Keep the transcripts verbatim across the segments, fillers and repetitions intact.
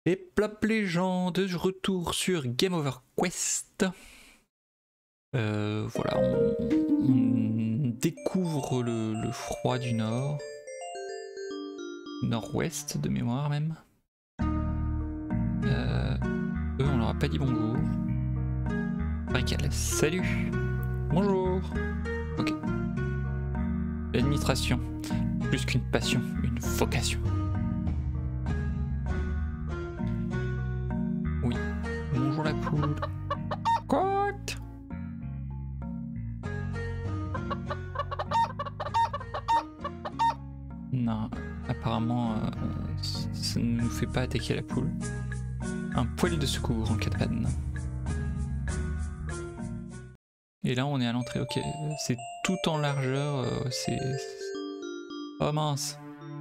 Et plop les gens, de retour sur Game Over Quest. Euh, voilà, on, on découvre le, le froid du nord. Nord-ouest de mémoire même. Euh, eux, on leur a pas dit bonjour. Rickel, salut. Bonjour. Ok. L'administration, plus qu'une passion, une vocation. Oui. Bonjour la poule. Quoi? Non, apparemment, euh, ça ne nous fait pas attaquer la poule. Un poil de secours en cas de panne. Et là, on est à l'entrée. Ok, c'est tout en largeur. Euh, c'est. Oh mince.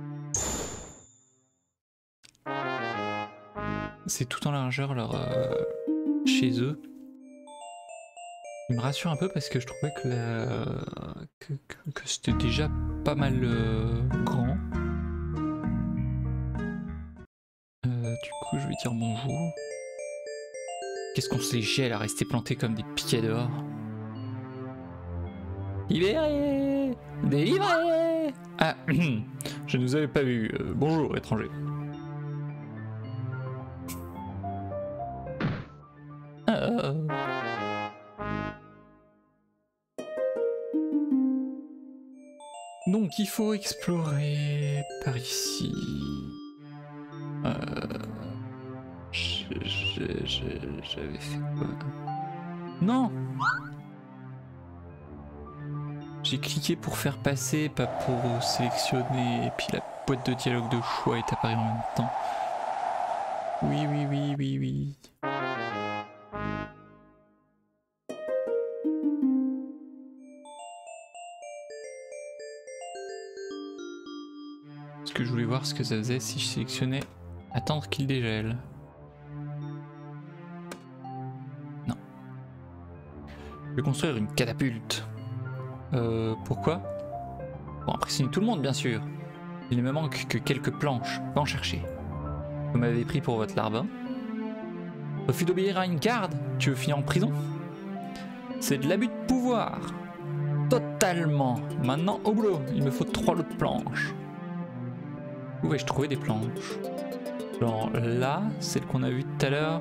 C'est tout en largeur leur euh, chez eux. Il me rassure un peu parce que je trouvais que, la... que, que, que c'était déjà pas mal euh, grand. Euh, du coup, je vais dire bonjour. Qu'est-ce qu'on se les gèle à rester plantés comme des piquets dehors? Libéré! Délivré! Ah, je ne vous avais pas vu. Euh, bonjour, étranger. Euh... Donc il faut explorer par ici. Euh... J'avais fait quoi? Non! J'ai cliqué pour faire passer, pas pour sélectionner, et puis la boîte de dialogue de choix est apparue en même temps. Oui, oui, oui, oui, oui. Parce que je voulais voir ce que ça faisait si je sélectionnais attendre qu'il dégèle. Non. Je vais construire une catapulte. Euh, pourquoi? Pour impressionner tout le monde, bien sûr. Il ne me manque que quelques planches. Va en chercher. Vous m'avez pris pour votre larbin. Refus d'obéir à une garde? Tu veux finir en prison? C'est de l'abus de pouvoir. Totalement. Maintenant, au boulot. Il me faut trois lots de planches. Où vais-je trouver des planches? Genre là, celle qu'on a vue tout à l'heure.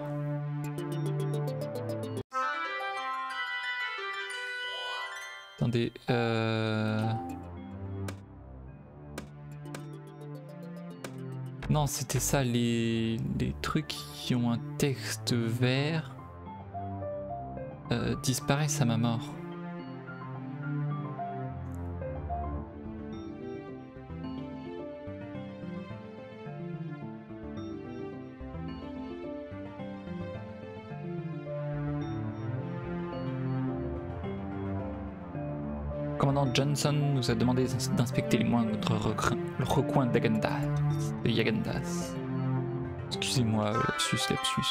Attendez, euh... Non, c'était ça, les... les trucs qui ont un texte vert euh, disparaissent à ma mort. Le commandant Johnson nous a demandé d'inspecter les moindres recoins d'Agendas. De Yagandas. Excusez-moi, lapsus, lapsus.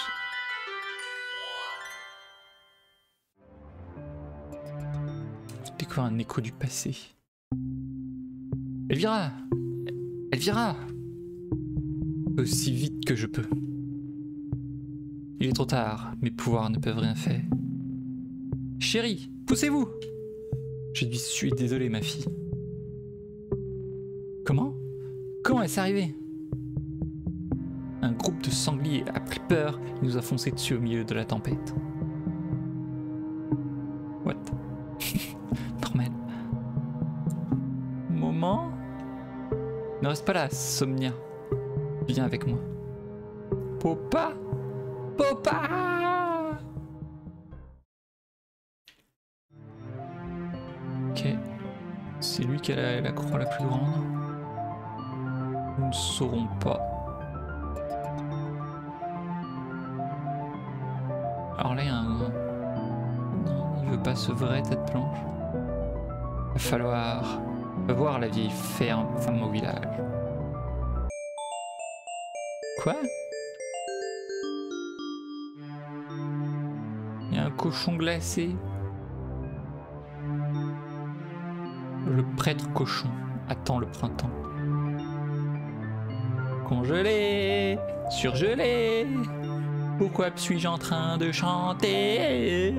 Découvrir un écho du passé. Elvira! Elvira! Aussi vite que je peux. Il est trop tard, mes pouvoirs ne peuvent rien faire. Chérie, poussez-vous! Je suis désolé, ma fille. Comment? Comment est-ce arrivé? Un groupe de sangliers a pris peur et nous a foncé dessus au milieu de la tempête. What? Normal. Moment? Ne reste pas là, Somnia. Viens avec moi. Popa? Popa! Ok. C'est lui qui a la, la croix la plus grande. Nous ne saurons pas. Alors là, il y a un... Non, il veut pas ce vrai tête planche. Il va falloir voir la vieille ferme, femme au village. Quoi? Il y a un cochon glacé. Le prêtre cochon attend le printemps. Congelé surgelé. Pourquoi suis-je en train de chanter?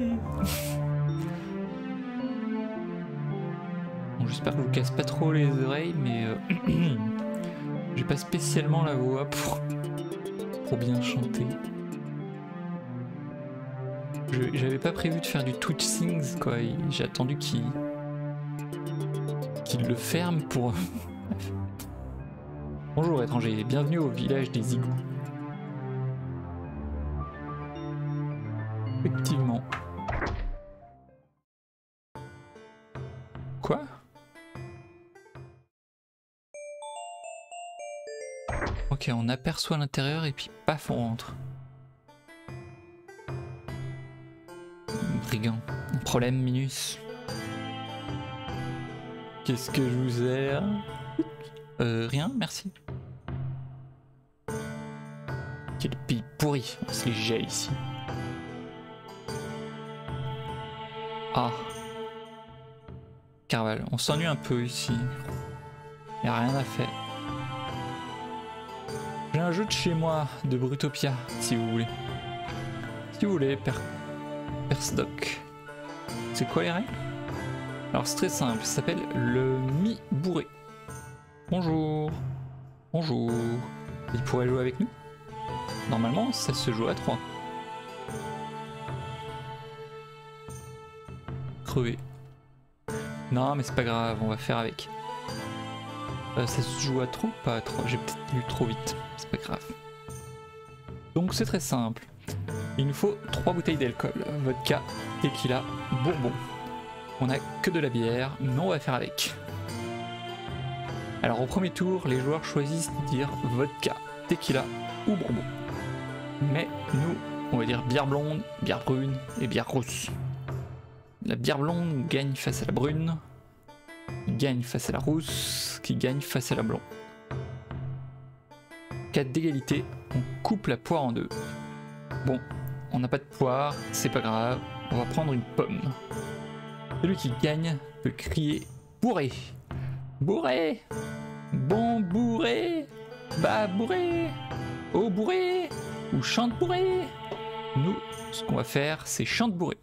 Bon, j'espère que je vous casse pas trop les oreilles, mais euh, j'ai pas spécialement la voix pour, pour bien chanter. J'avais pas prévu de faire du Twitch Sings, quoi. J'ai attendu qu'il qu'il le ferme pour... Bonjour étranger, bienvenue au village des igouts. Effectivement. Quoi? Ok, on aperçoit l'intérieur et puis paf, on rentre. Brigand. Un problème, Minus? Qu'est-ce que je vous sers? Euh, rien, merci. Quel pays pourri, on se les gèle ici. Ah. Carval, on s'ennuie un peu ici. Y a rien à faire. J'ai un jeu de chez moi, de Brutopia, si vous voulez. Si vous voulez, per... Persdoc. C'est quoi les règles? Alors c'est très simple, ça s'appelle le mi-bourré. Bonjour. Bonjour. Il pourrait jouer avec nous? Normalement, ça se joue à trois. Crevé. Non, mais c'est pas grave, on va faire avec. Euh, ça se joue à trois ou pas à trois? J'ai peut-être lu trop vite, c'est pas grave. Donc c'est très simple. Il nous faut trois bouteilles d'alcool. Vodka, tequila, bourbon. On a que de la bière, mais on va faire avec. Alors au premier tour, les joueurs choisissent de dire vodka, tequila ou bourbon. Mais nous, on va dire bière blonde, bière brune et bière rousse. La bière blonde gagne face à la brune, qui gagne face à la rousse, qui gagne face à la blonde. En cas d'égalité, on coupe la poire en deux. Bon, on n'a pas de poire, c'est pas grave, on va prendre une pomme. Celui qui gagne peut crier bourré, bourré, bon bourré, bah bourré, oh bourré, ou chante bourré. Nous, ce qu'on va faire, c'est chante bourré.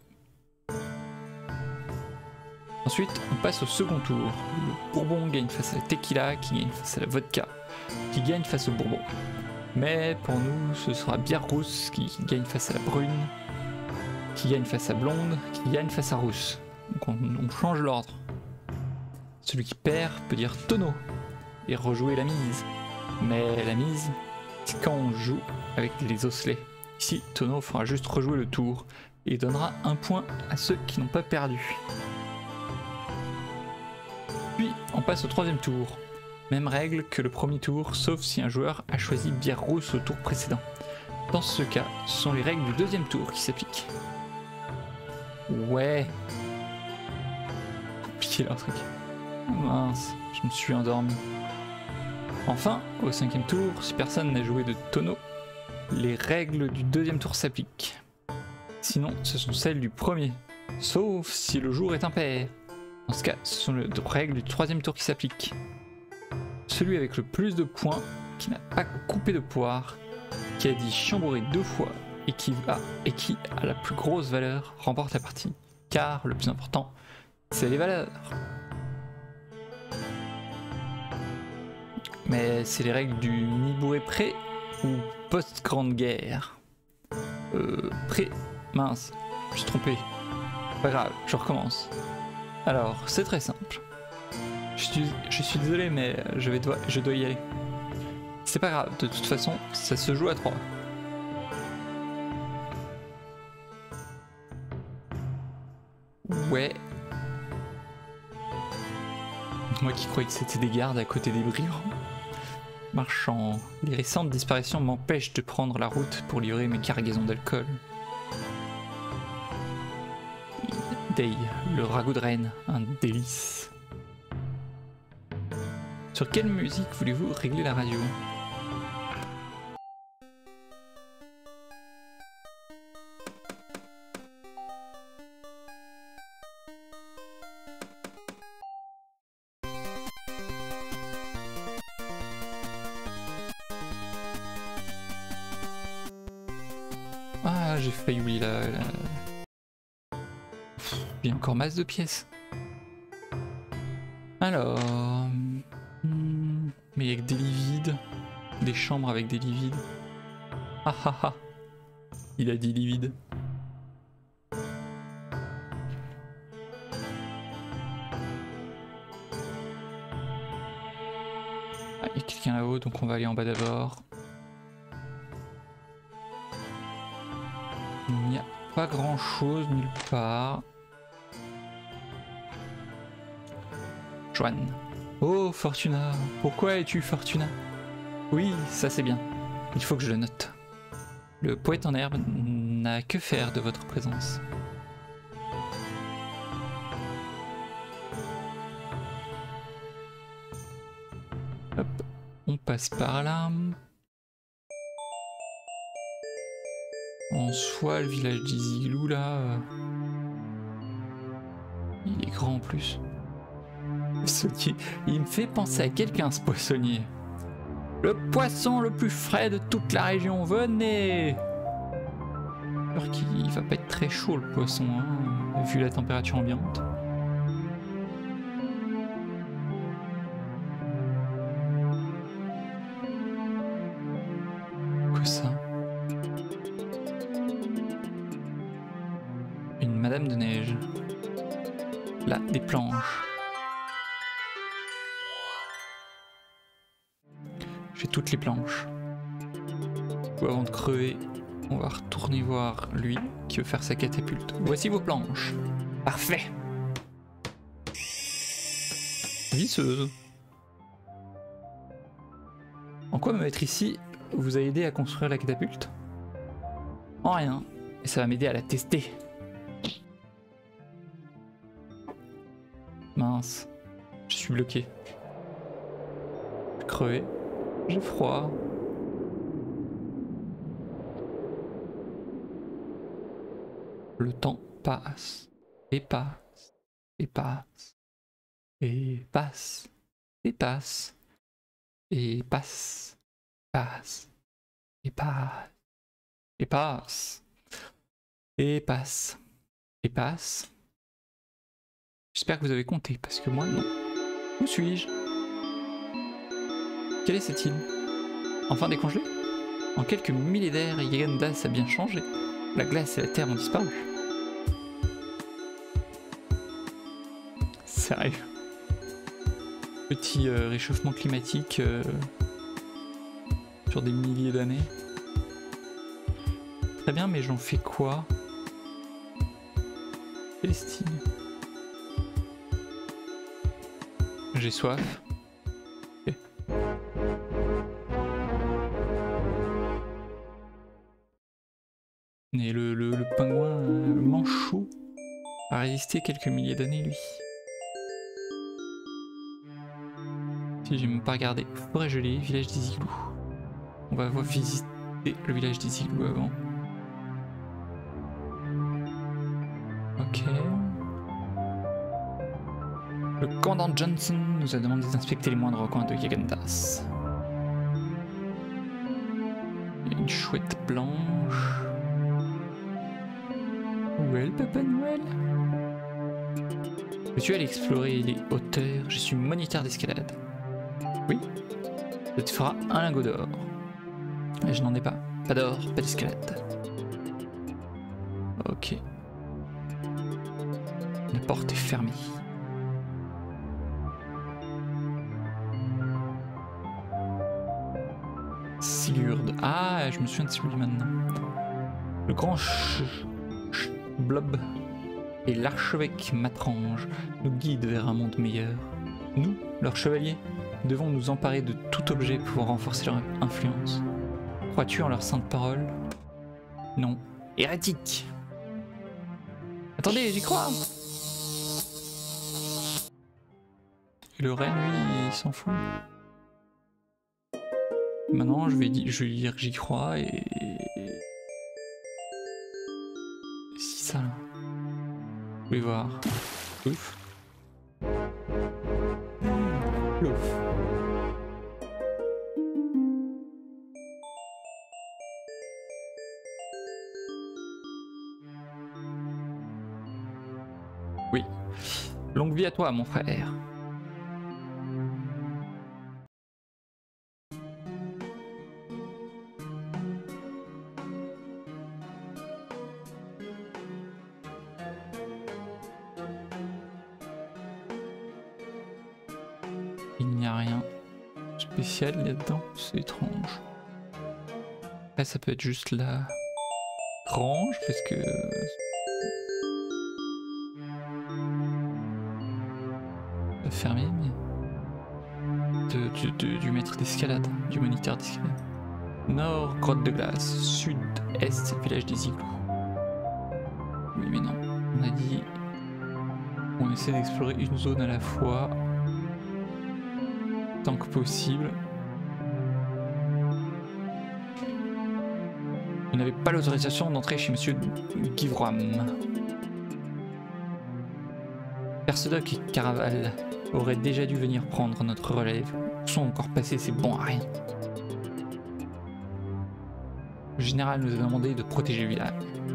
Ensuite, on passe au second tour. Le bourbon gagne face à la tequila, qui gagne face à la vodka, qui gagne face au bourbon. Mais pour nous, ce sera bière rousse qui gagne face à la brune, qui gagne face à blonde, qui gagne face à rousse. Donc on, on change l'ordre. Celui qui perd peut dire tonneau et rejouer la mise. Mais la mise, c'est quand on joue avec les osselets. Ici, tonneau fera juste rejouer le tour et donnera un point à ceux qui n'ont pas perdu. Puis on passe au troisième tour. Même règle que le premier tour, sauf si un joueur a choisi bière rousse au tour précédent. Dans ce cas, ce sont les règles du deuxième tour qui s'appliquent. Ouais. Compliqué leur truc. Mince, je me suis endormi. Enfin, au cinquième tour, si personne n'a joué de tonneau, les règles du deuxième tour s'appliquent. Sinon, ce sont celles du premier, sauf si le jour est impair. Dans ce cas, ce sont les règles du troisième tour qui s'appliquent. Celui avec le plus de points, qui n'a pas coupé de poire, qui a dit chambouré deux fois et qui, va, et qui a la plus grosse valeur remporte la partie. Car le plus important, c'est les valeurs. Mais c'est les règles du mi-bourré pré ou post-grande guerre. Euh, pré, mince, je me suis trompé. Pas grave, je recommence. Alors, c'est très simple. Je suis, je suis désolé, mais je, vais dois, je dois y aller. C'est pas grave, de toute façon, ça se joue à trois. Ouais. Moi qui croyais que c'était des gardes à côté des brillants. Marchand. Les récentes disparitions m'empêchent de prendre la route pour livrer mes cargaisons d'alcool. Day, le ragoût de reine, un délice. Sur quelle musique voulez-vous régler la radio ? Ah, j'ai failli oublier la... la... Il y a encore masse de pièces. Alors... Hmm, mais il y a que des lits vides. Des chambres avec des lits vides. Ah ah ah. Il a dit lits vides. Ah, il y a quelqu'un là-haut, donc on va aller en bas d'abord. Il n'y a pas grand chose nulle part. Joanne. Oh Fortuna, pourquoi es-tu Fortuna? Oui, ça c'est bien. Il faut que je le note. Le poète en herbe n'a que faire de votre présence. Hop, on passe par là. En soi, le village d'Izilou là, euh... il est grand en plus. Poissonnier, il me fait penser à quelqu'un ce poissonnier. Le poisson le plus frais de toute la région, venez! Alors qu'il va pas être très chaud le poisson, hein, vu la température ambiante. Quoi ça? Une madame de neige. Là, des planches. J'ai toutes les planches. Ou avant de crever, on va retourner voir lui qui veut faire sa catapulte. Voici vos planches. Parfait. Visseuse. En quoi me mettre ici vous a aidé à construire la catapulte? En rien. Et ça va m'aider à la tester. Mince. Je suis bloqué. Je suis crevé. J'ai froid. Le temps passe, et passe, et passe, et passe, et passe, et passe, passe, et passe, et passe, et passe, et passe. J'espère que vous avez compté, parce que moi non. Où suis-je? Quelle est cette île? Enfin décongelée? En quelques millénaires, Yagandas a bien changé. La glace et la terre ont disparu. Sérieux. Petit euh, réchauffement climatique euh, sur des milliers d'années. Très bien, mais j'en fais quoi? Célestine. J'ai soif. Okay. Et le, le, le pingouin euh, manchot a résisté quelques milliers d'années, lui. Si j'ai même pas regardé. Forêt gelée, village d'Izilou. On va voir visiter le village d'Izilou avant. Ok. Le commandant Johnson nous a demandé d'inspecter les moindres recoins de Yagandas. Il y a une chouette blanche. Où est le Papa Noël? Veux-tu aller explorer les hauteurs? Je suis moniteur d'escalade. Oui. Ça te fera un lingot d'or. Et je n'en ai pas. Pas d'or, pas d'escalade. Ok. La porte est fermée. Sigurd. Ah, je me souviens de celui maintenant. Le grand ch... ch... blob et l'archevêque Matrange nous guident vers un monde meilleur. Nous, leurs chevaliers, devons nous emparer de tout objet pour renforcer leur influence. Crois-tu en leurs saintes paroles? Non. Hérétique! Attendez, j'y crois! Et le reine, lui, il s'en fout. Maintenant, je vais, je vais dire que j'y crois et... Si ça, là. Je vais voir. Ouf. Ouf. Longue vie à toi, mon frère. Il n'y a rien de spécial là-dedans, c'est étrange. Après, ça peut être juste la grange, parce que... fermé, mais... De, de, de, du maître d'escalade, du moniteur d'escalade. Nord, grotte de glace. Sud, est, village des igloos. Oui, mais non. On a dit... On essaie d'explorer une zone à la fois. Tant que possible. Vous n'avez pas l'autorisation d'entrer chez Monsieur Givram. Percedoc et Caraval auraient déjà dû venir prendre notre relève. Ils sont encore passés, c'est bon à rien. Le général nous a demandé de protéger le village.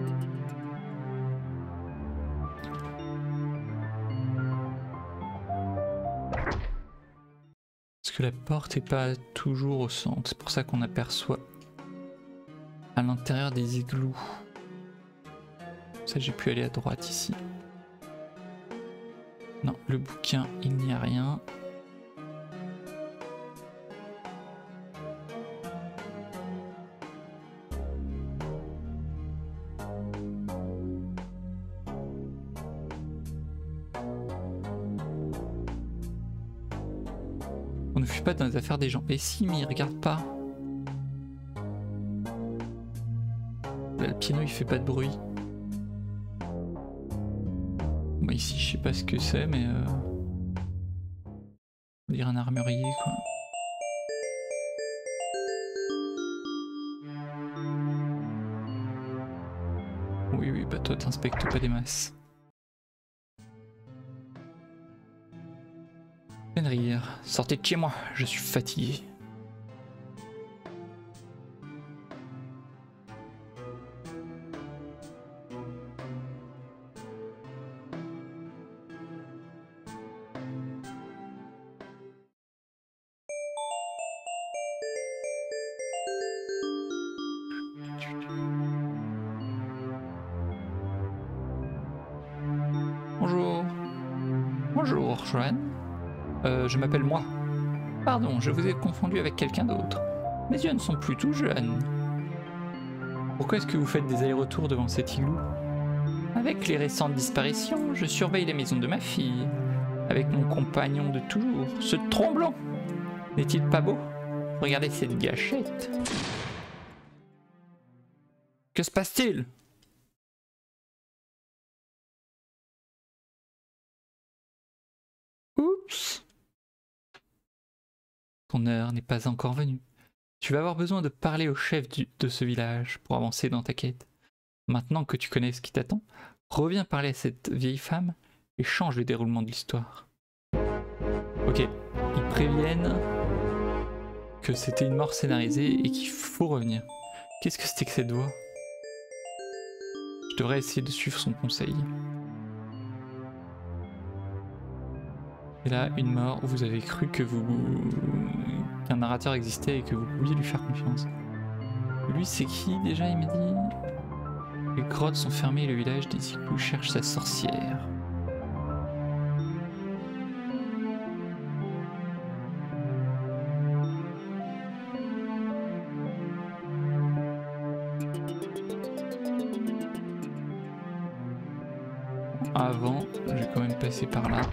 Parce que la porte n'est pas toujours au centre, c'est pour ça qu'on aperçoit à l'intérieur des igloos. Ça, j'ai pu aller à droite ici. Non, le bouquin, il n'y a rien. On ne fuit pas dans les affaires des gens. Et si, mais ils regardent pas. Là, le piano, il fait pas de bruit. Bon, ici, je sais pas ce que c'est, mais... Euh... On dirait un armurier, quoi. Oui, oui, bah toi, t'inspectes pas des masses. Fenrir, sortez de chez moi, je suis fatigué. Bonjour. Bonjour, Joanne. Euh, je m'appelle moi. Pardon, je vous ai confondu avec quelqu'un d'autre. Mes yeux ne sont plus tout jeunes. Pourquoi est-ce que vous faites des allers-retours devant cet igloo? Avec les récentes disparitions, je surveille la maison de ma fille. Avec mon compagnon de toujours, ce tromblon. N'est-il pas beau? Regardez cette gâchette. Que se passe-t-il? Oups. Ton heure n'est pas encore venue. Tu vas avoir besoin de parler au chef du, de ce village pour avancer dans ta quête. Maintenant que tu connais ce qui t'attend, reviens parler à cette vieille femme et change le déroulement de l'histoire. Ok, ils préviennent que c'était une mort scénarisée et qu'il faut revenir. Qu'est-ce que c'était que cette voix? Je devrais essayer de suivre son conseil. Et là, une mort où vous avez cru que vous qu'un narrateur existait et que vous pouviez lui faire confiance. Lui, c'est qui déjà? Il m'a dit... Les grottes sont fermées et le village des igloos cherche sa sorcière. Avant, je vais quand même passer par là.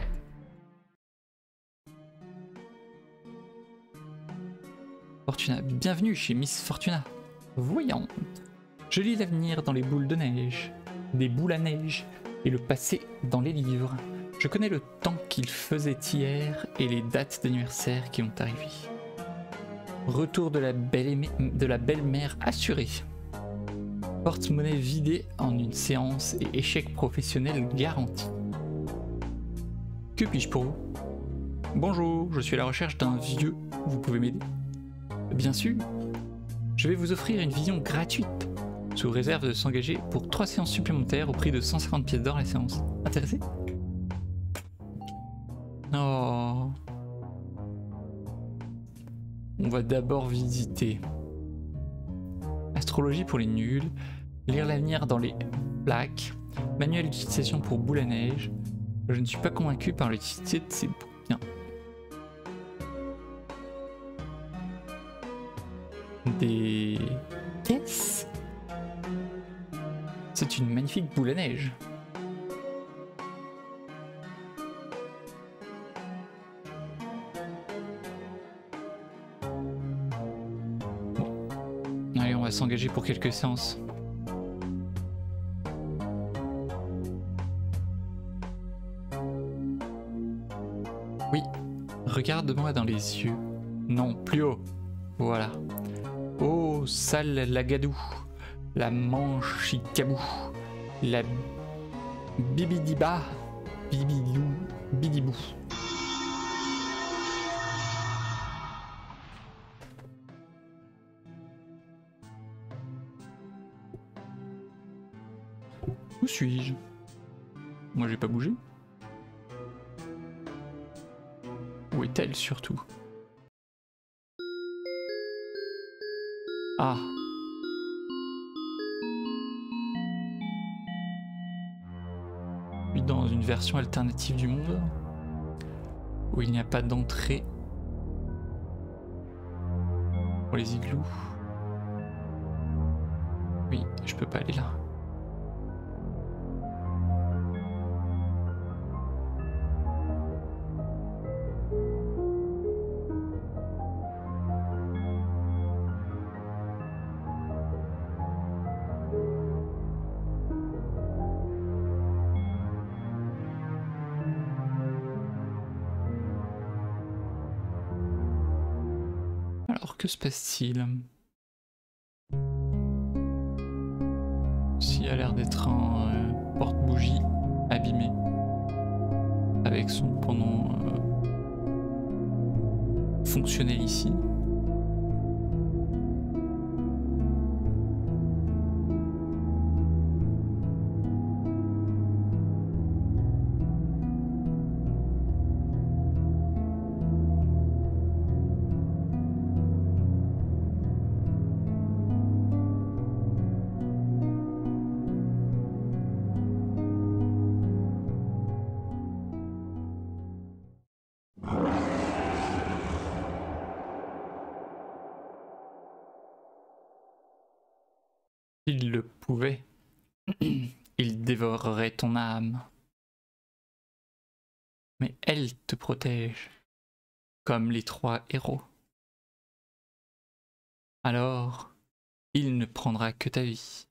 Fortuna, bienvenue chez Miss Fortuna. Voyante. Je lis l'avenir dans les boules de neige, des boules à neige, et le passé dans les livres. Je connais le temps qu'il faisait hier et les dates d'anniversaire qui ont arrivé. Retour de la belle de la belle-mère assurée. Porte-monnaie vidée en une séance et échec professionnel garanti. Que puis-je pour vous? Bonjour, je suis à la recherche d'un vieux. Vous pouvez m'aider? Bien sûr. Je vais vous offrir une vision gratuite, sous réserve de s'engager pour trois séances supplémentaires au prix de cent cinquante pièces d'or la séance. Intéressé? Oh. On va d'abord visiter. Astrologie pour les nuls. Lire l'avenir dans les plaques. Manuel d'utilisation pour boule à neige. Je ne suis pas convaincu par l'utilité de ces bouquins. Des caisses. C'est une magnifique boule à neige. Bon. Allez, on va s'engager pour quelques séances. Oui, regarde-moi dans les yeux. Non, plus haut. Voilà. Oh, sale lagadou, la manchicabou, la bibidiba, bibidou, bidibou. Où suis-je? Moi j'ai pas bougé. Où est-elle surtout? Ah. Puis dans une version alternative du monde où il n'y a pas d'entrée pour les igloos. Oui, je peux pas aller là. Alors que se passe-t-il? S'il a l'air d'être un euh, porte-bougie abîmé avec son pendant euh, fonctionnel ici. S'il le pouvait, il dévorerait ton âme. Mais elle te protège, comme les trois héros. Alors, il ne prendra que ta vie.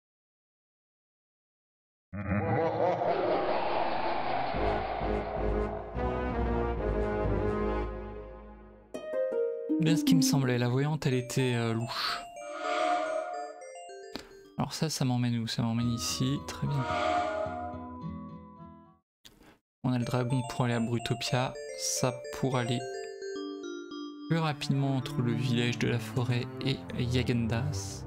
Bien ce qui me semblait, la voyante, elle était euh, louche. Alors ça, ça m'emmène où? Ça m'emmène ici, très bien. On a le dragon pour aller à Brutopia, ça pour aller plus rapidement entre le village de la forêt et Yagendas.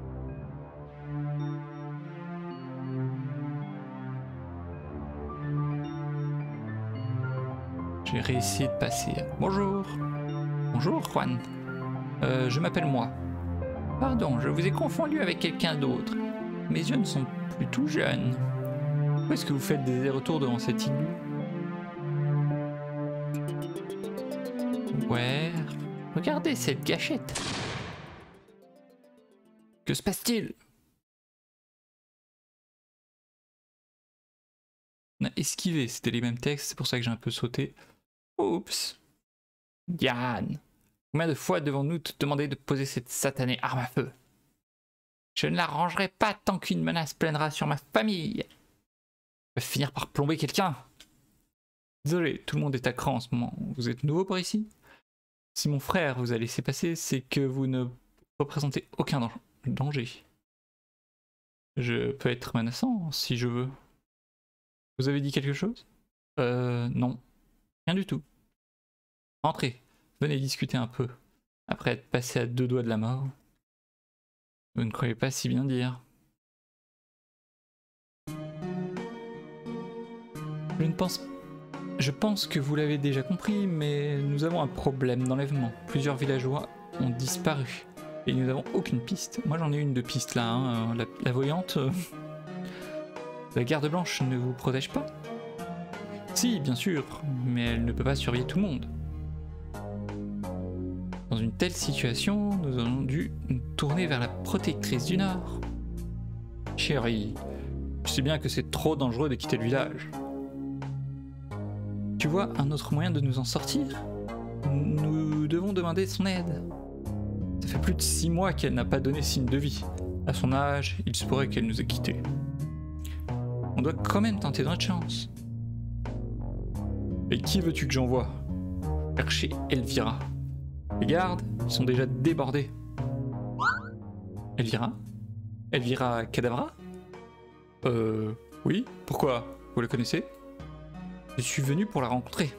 J'ai réussi de passer. Bonjour. Bonjour Juan. Euh, je m'appelle moi. Pardon, je vous ai confondu avec quelqu'un d'autre. Mes yeux ne sont plus tout jeunes. Pourquoi est-ce que vous faites des retours devant cet igloo? Ouais. Regardez cette gâchette. Que se passe-t-il? On a esquivé, c'était les mêmes textes, c'est pour ça que j'ai un peu sauté. Oups. Yann, combien de fois devons-nous te demander de poser cette satanée arme à feu? Je ne la rangerai pas tant qu'une menace planera sur ma famille. Je vais finir par plomber quelqu'un. Désolé, tout le monde est à cran en ce moment. Vous êtes nouveau par ici? Si mon frère vous a laissé passer, c'est que vous ne représentez aucun danger. Je peux être menaçant si je veux. Vous avez dit quelque chose? Euh, non. Rien du tout. Entrez, venez discuter un peu. Après être passé à deux doigts de la mort. Vous ne croyez pas si bien dire. Je ne pense, Je pense que vous l'avez déjà compris, mais nous avons un problème d'enlèvement. Plusieurs villageois ont disparu. Et nous n'avons aucune piste. Moi j'en ai une de piste là, hein. la, la voyante. Euh... La garde blanche ne vous protège pas? Si, bien sûr, mais elle ne peut pas surveiller tout le monde. Dans une telle situation, nous avons dû nous tourner vers la protectrice du Nord. Chérie, je sais bien que c'est trop dangereux de quitter le village. Tu vois un autre moyen de nous en sortir? Nous devons demander son aide. Ça fait plus de six mois qu'elle n'a pas donné signe de vie. À son âge, il se pourrait qu'elle nous ait quittés. On doit quand même tenter notre chance. Et qui veux-tu que j'envoie? Chercher Elvira. Les gardes, ils sont déjà débordés. Elvira? Elvira Cadavra? Euh... Oui, pourquoi? Vous la connaissez? Je suis venu pour la rencontrer.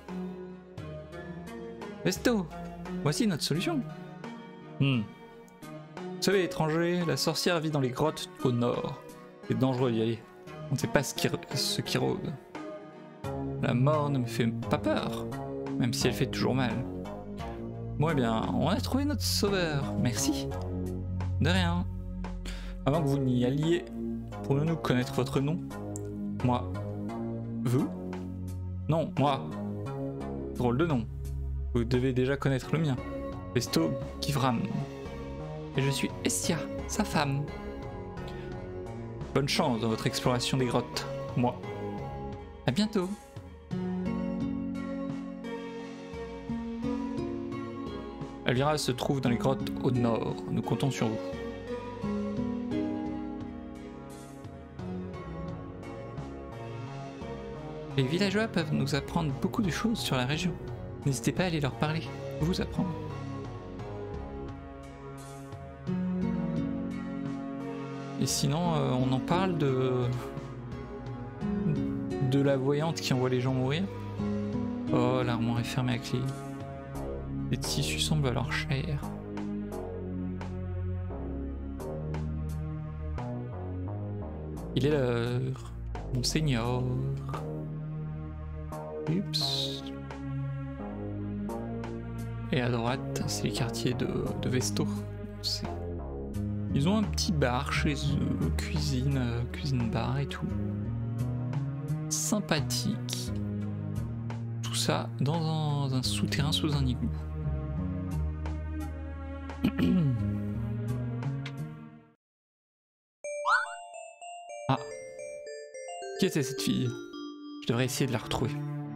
Vesto, voici notre solution. Hmm. Vous savez, étranger, la sorcière vit dans les grottes au nord. C'est dangereux d'y aller. On ne sait pas ce qui, ce qui rôde. La mort ne me fait pas peur, même si elle fait toujours mal. Bon eh bien, on a trouvé notre sauveur, merci. De rien. Avant que vous n'y alliez, pourrions-nous connaître votre nom? Moi. Vous? Non, moi. Drôle de nom. Vous devez déjà connaître le mien. Vesto Givram. Et je suis Estia, sa femme. Bonne chance dans votre exploration des grottes. Moi. À bientôt. Elvira se trouve dans les grottes au nord. Nous comptons sur vous. Les villageois peuvent nous apprendre beaucoup de choses sur la région. N'hésitez pas à aller leur parler, vous apprendre. Et sinon, euh, on en parle de... de la voyante qui envoie les gens mourir. Oh, l'armoire est fermée à clé. Les tissus semblent à leur chair. Il est l'heure, monseigneur. Oups. Et à droite, c'est les quartiers de, de Vesto. Ils ont un petit bar chez eux, cuisine, euh, cuisine bar et tout. Sympathique. Tout ça dans un, un souterrain sous un igloo. Ah. Qui était cette fille? Je devrais essayer de la retrouver.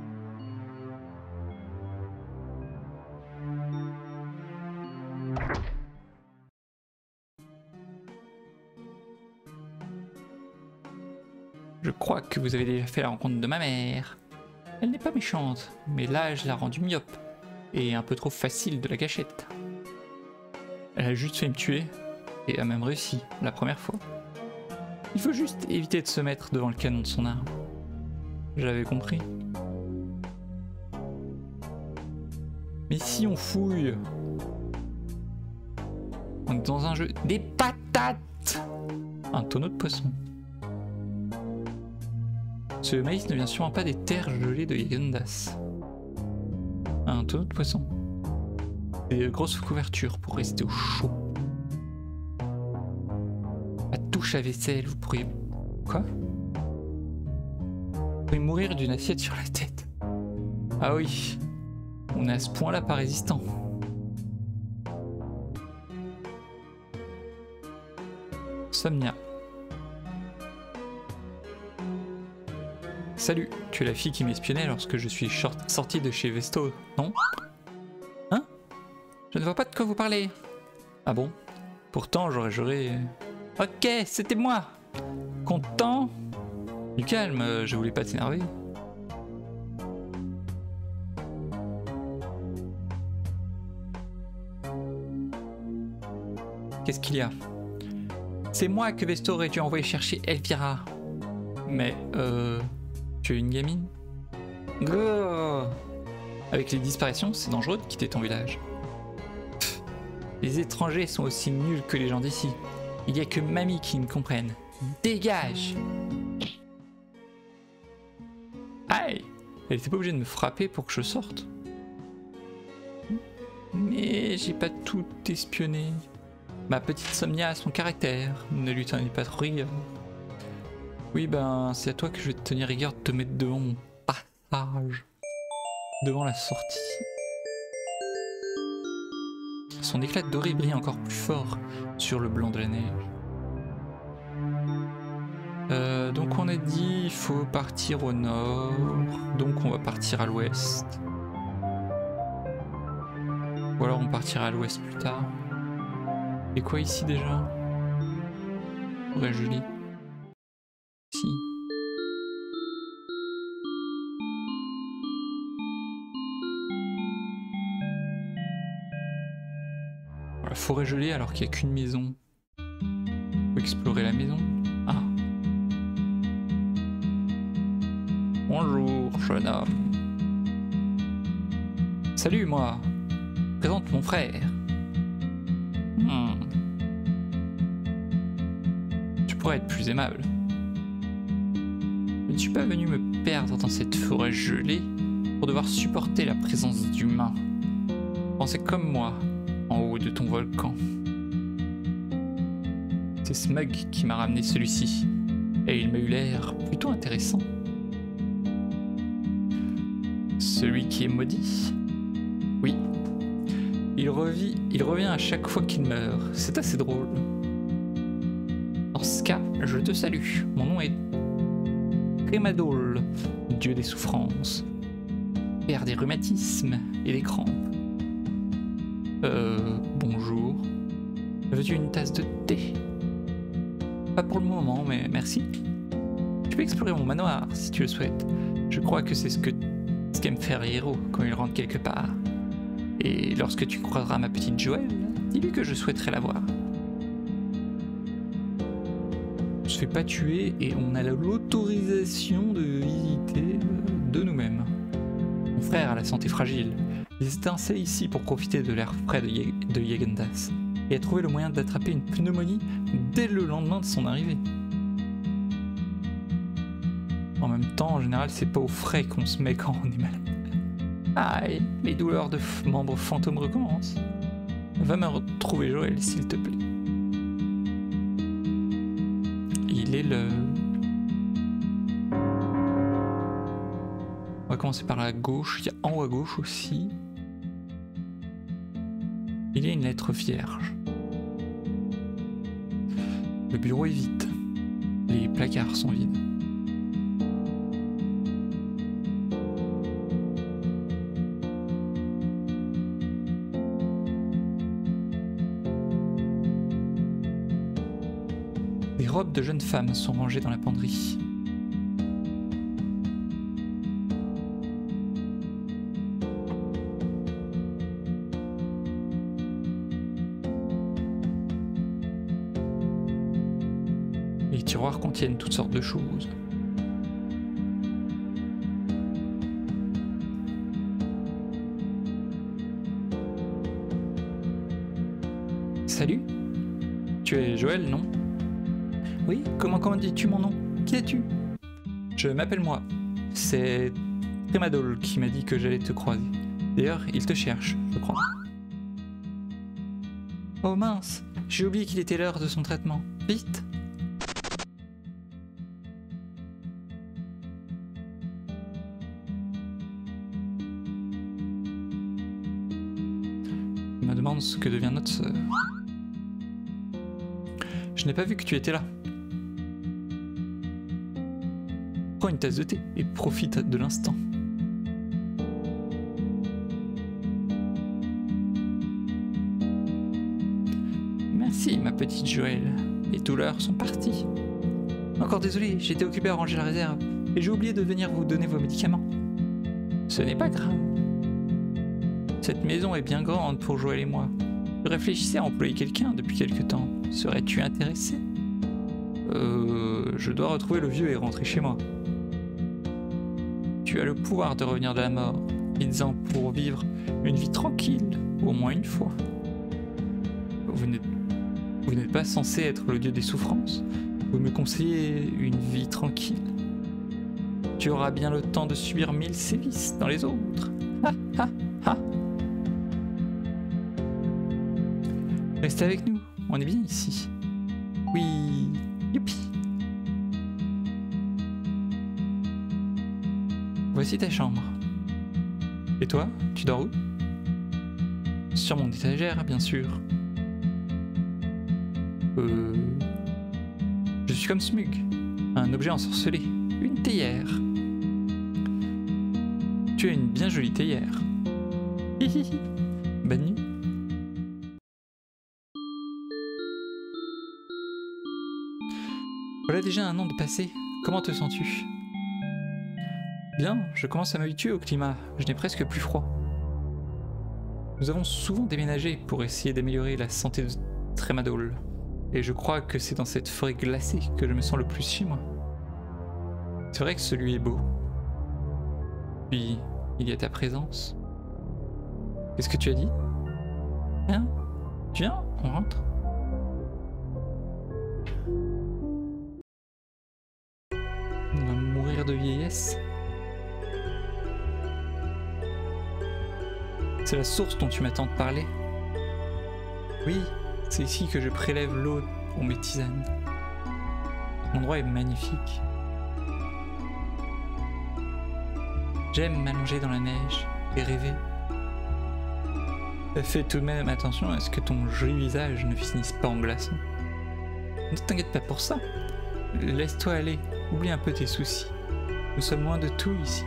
Je crois que vous avez déjà fait la rencontre de ma mère. Elle n'est pas méchante, mais l'âge l'a rendue myope et un peu trop facile de la gâchette. Elle a juste fait me tuer et a même réussi la première fois. Il faut juste éviter de se mettre devant le canon de son arme. J'avais compris. Mais si on fouille... On est dans un jeu... Des patates! Un tonneau de poisson. Ce maïs ne vient sûrement pas des terres gelées de Yondas. Un tonneau de poisson. Des grosses couvertures pour rester au chaud. La touche à vaisselle, vous pourriez... Quoi? Vous pourriez mourir d'une assiette sur la tête. Ah oui, on est à ce point-là pas résistant. Somnia. Salut, tu es la fille qui m'espionnait lorsque je suis sorti de chez Vesto, non? Hein? Je ne vois pas de quoi vous parlez. Ah bon? Pourtant j'aurais juré... Ok, c'était moi! Content? Du calme, je voulais pas t'énerver. Qu'est-ce qu'il y a? C'est moi que Vesto aurait dû envoyer chercher Elvira. Mais, euh... tu es une gamine? Grrr. Avec les disparitions, c'est dangereux de quitter ton village. Pff, les étrangers sont aussi nuls que les gens d'ici. Il n'y a que mamie qui me comprenne. Dégage! Aïe! Elle était pas obligée de me frapper pour que je sorte. Mais j'ai pas tout espionné. Ma petite Somnia a son caractère, ne lui tenez pas trop rigueur. Oui ben c'est à toi que je vais te tenir rigueur de te mettre devant mon passage. Devant la sortie. Son éclat doré brille encore plus fort sur le blanc de la neige. Euh, donc on a dit il faut partir au nord, donc on va partir à l'ouest. Ou alors on partira à l'ouest plus tard. Et quoi ici déjà? Ouais, Julie. Si. La forêt gelée alors qu'il n'y a qu'une maison. Faut explorer la maison. Ah. Bonjour, jeune homme. Salut, moi. Présente mon frère. Hmm. Tu pourrais être plus aimable. Je ne suis pas venu me perdre dans cette forêt gelée pour devoir supporter la présence d'humains. Pensez comme moi, en haut de ton volcan. C'est Smug qui m'a ramené celui-ci, et il m'a eu l'air plutôt intéressant. Celui qui est maudit? Oui. Il revit, il revient à chaque fois qu'il meurt, c'est assez drôle. Dans ce cas, je te salue, mon nom est Tremadol, dieu des souffrances, père des rhumatismes et des crampes. Euh, bonjour. Veux-tu une tasse de thé? Pas pour le moment, mais merci. Tu peux explorer mon manoir si tu le souhaites. Je crois que c'est ce que ce qu'aime faire les héros quand ils rentrent quelque part. Et lorsque tu croiseras ma petite Joël, dis-lui que je souhaiterais la voir. On se fait pas tuer et on a l'autorisation de visiter de nous-mêmes. Mon frère a la santé fragile. Il s'est installé ici pour profiter de l'air frais de, Ye de Yegendas et a trouvé le moyen d'attraper une pneumonie dès le lendemain de son arrivée. En même temps, en général, c'est pas au frais qu'on se met quand on est malade. Aïe, les douleurs de membres fantômes recommencent. Va me retrouver Joël, s'il te plaît. Il est le... On va commencer par la gauche, il y a en haut à gauche aussi. Il y a une lettre vierge. Le bureau est vide. Les placards sont vides. Des robes de jeunes femmes sont rangées dans la penderie. Les tiroirs contiennent toutes sortes de choses. Salut? Tu es Joël, non? Oui, comment, comment dis-tu mon nom? Qui es-tu? Je m'appelle moi. C'est Tremadol qui m'a dit que j'allais te croiser. D'ailleurs, il te cherche, je crois. Oh mince, j'ai oublié qu'il était l'heure de son traitement. Vite! Il me demande ce que devient notre sœur. Je n'ai pas vu que tu étais là. Prends une tasse de thé et profite de l'instant. Merci ma petite Joël, les douleurs sont parties. Encore désolé, j'étais occupé à ranger la réserve et j'ai oublié de venir vous donner vos médicaments. Ce n'est pas grave. Cette maison est bien grande pour Joël et moi. Je réfléchissais à employer quelqu'un depuis quelque temps. Serais-tu intéressé? Euh... Je dois retrouver le vieux et rentrer chez moi. Tu as le pouvoir de revenir de la mort, disant pour vivre une vie tranquille, au moins une fois. Vous n'êtes vous n'êtes pas censé être le dieu des souffrances. Vous me conseillez une vie tranquille. Tu auras bien le temps de subir mille sévices dans les autres. Ha ha ha. Reste avec nous, on est bien ici. Oui, youpi. Voici ta chambre. Et toi, tu dors où? Sur mon étagère, bien sûr. Euh... Je suis comme Smug, un objet ensorcelé, une théière. Tu as une bien jolie théière. Hihihi. Bonne nuit. Voilà déjà un an de passé. Comment te sens-tu? Bien, je commence à m'habituer au climat. Je n'ai presque plus froid. Nous avons souvent déménagé pour essayer d'améliorer la santé de Tremadol. Et je crois que c'est dans cette forêt glacée que je me sens le plus chez moi. C'est vrai que celui est beau. Puis, il y a ta présence. Qu'est-ce que tu as dit? Hein? Tu viens? On rentre? On va mourir de vieillesse. C'est la source dont tu m'attends de parler. Oui, c'est ici que je prélève l'eau pour mes tisanes. L'endroit est magnifique. J'aime m'allonger dans la neige et rêver. Fais tout de même attention à ce que ton joli visage ne finisse pas en glaçon. Ne t'inquiète pas pour ça. Laisse-toi aller, oublie un peu tes soucis. Nous sommes loin de tout ici.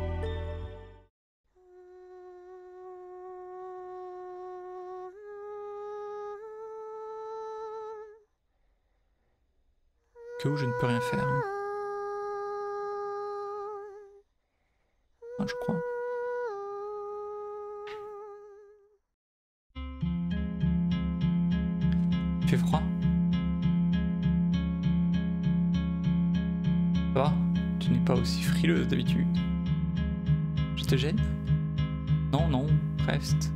Que où je ne peux rien faire. Hein. Ah, je crois. Il fait froid? Ça va? Tu n'es pas aussi frileuse d'habitude. Je te gêne? Non, non, reste.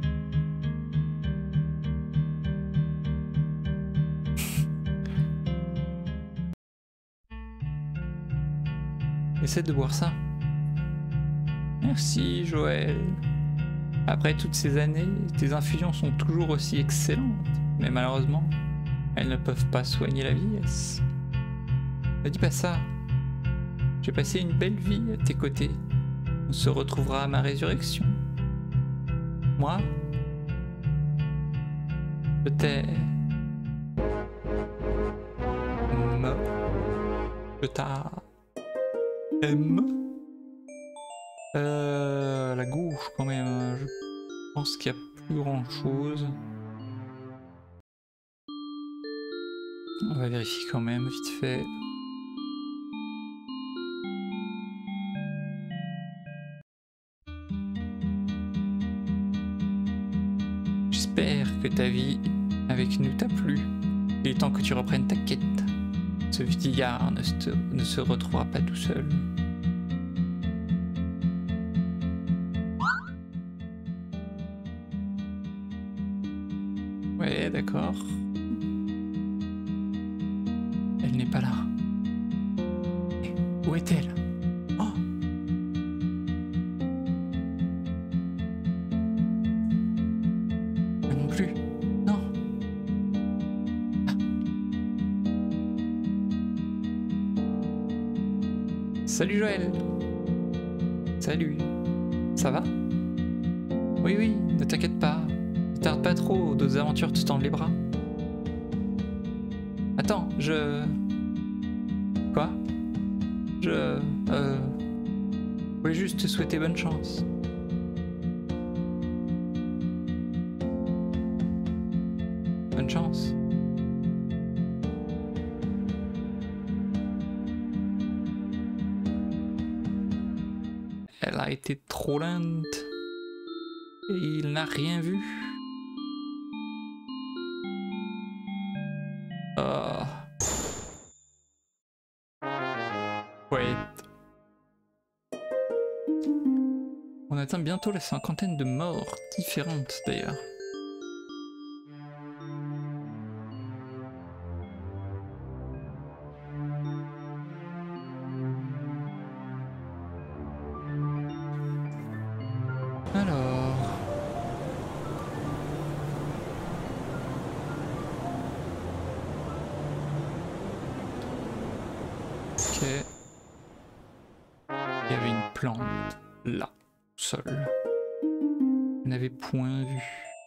Essaie de boire ça. Merci, Joël. Après toutes ces années, tes infusions sont toujours aussi excellentes, mais malheureusement, elles ne peuvent pas soigner la vieillesse. Ne dis pas ça. J'ai passé une belle vie à tes côtés. On se retrouvera à ma résurrection. Moi, je t'ai... Me... Je t'a... aime. Euh, la gauche quand même, je pense qu'il n'y a plus grand chose. On va vérifier quand même vite fait. J'espère que ta vie avec nous t'a plu. Il est temps que tu reprennes ta quête. Ce vieillard ne se, ne se retrouvera pas tout seul. Ouais, d'accord. Elle n'est pas là. Où est-elle? Oh! Non plus. Non. Ah. Salut Joël. Salut. Ça va? Oui, oui, ne t'inquiète pas. Ne tarde pas trop, d'autres aventures te tendent les bras. Attends, je... Quoi? Je... Euh... Je voulais juste te souhaiter bonne chance. Bonne chance. Elle a été trop lente. Et il n'a rien vu. Oh. Ouais. On atteint bientôt la cinquantaine de morts différentes d'ailleurs. Alors... Ok. Il y avait une plante là, seul. Je n'avais point vu.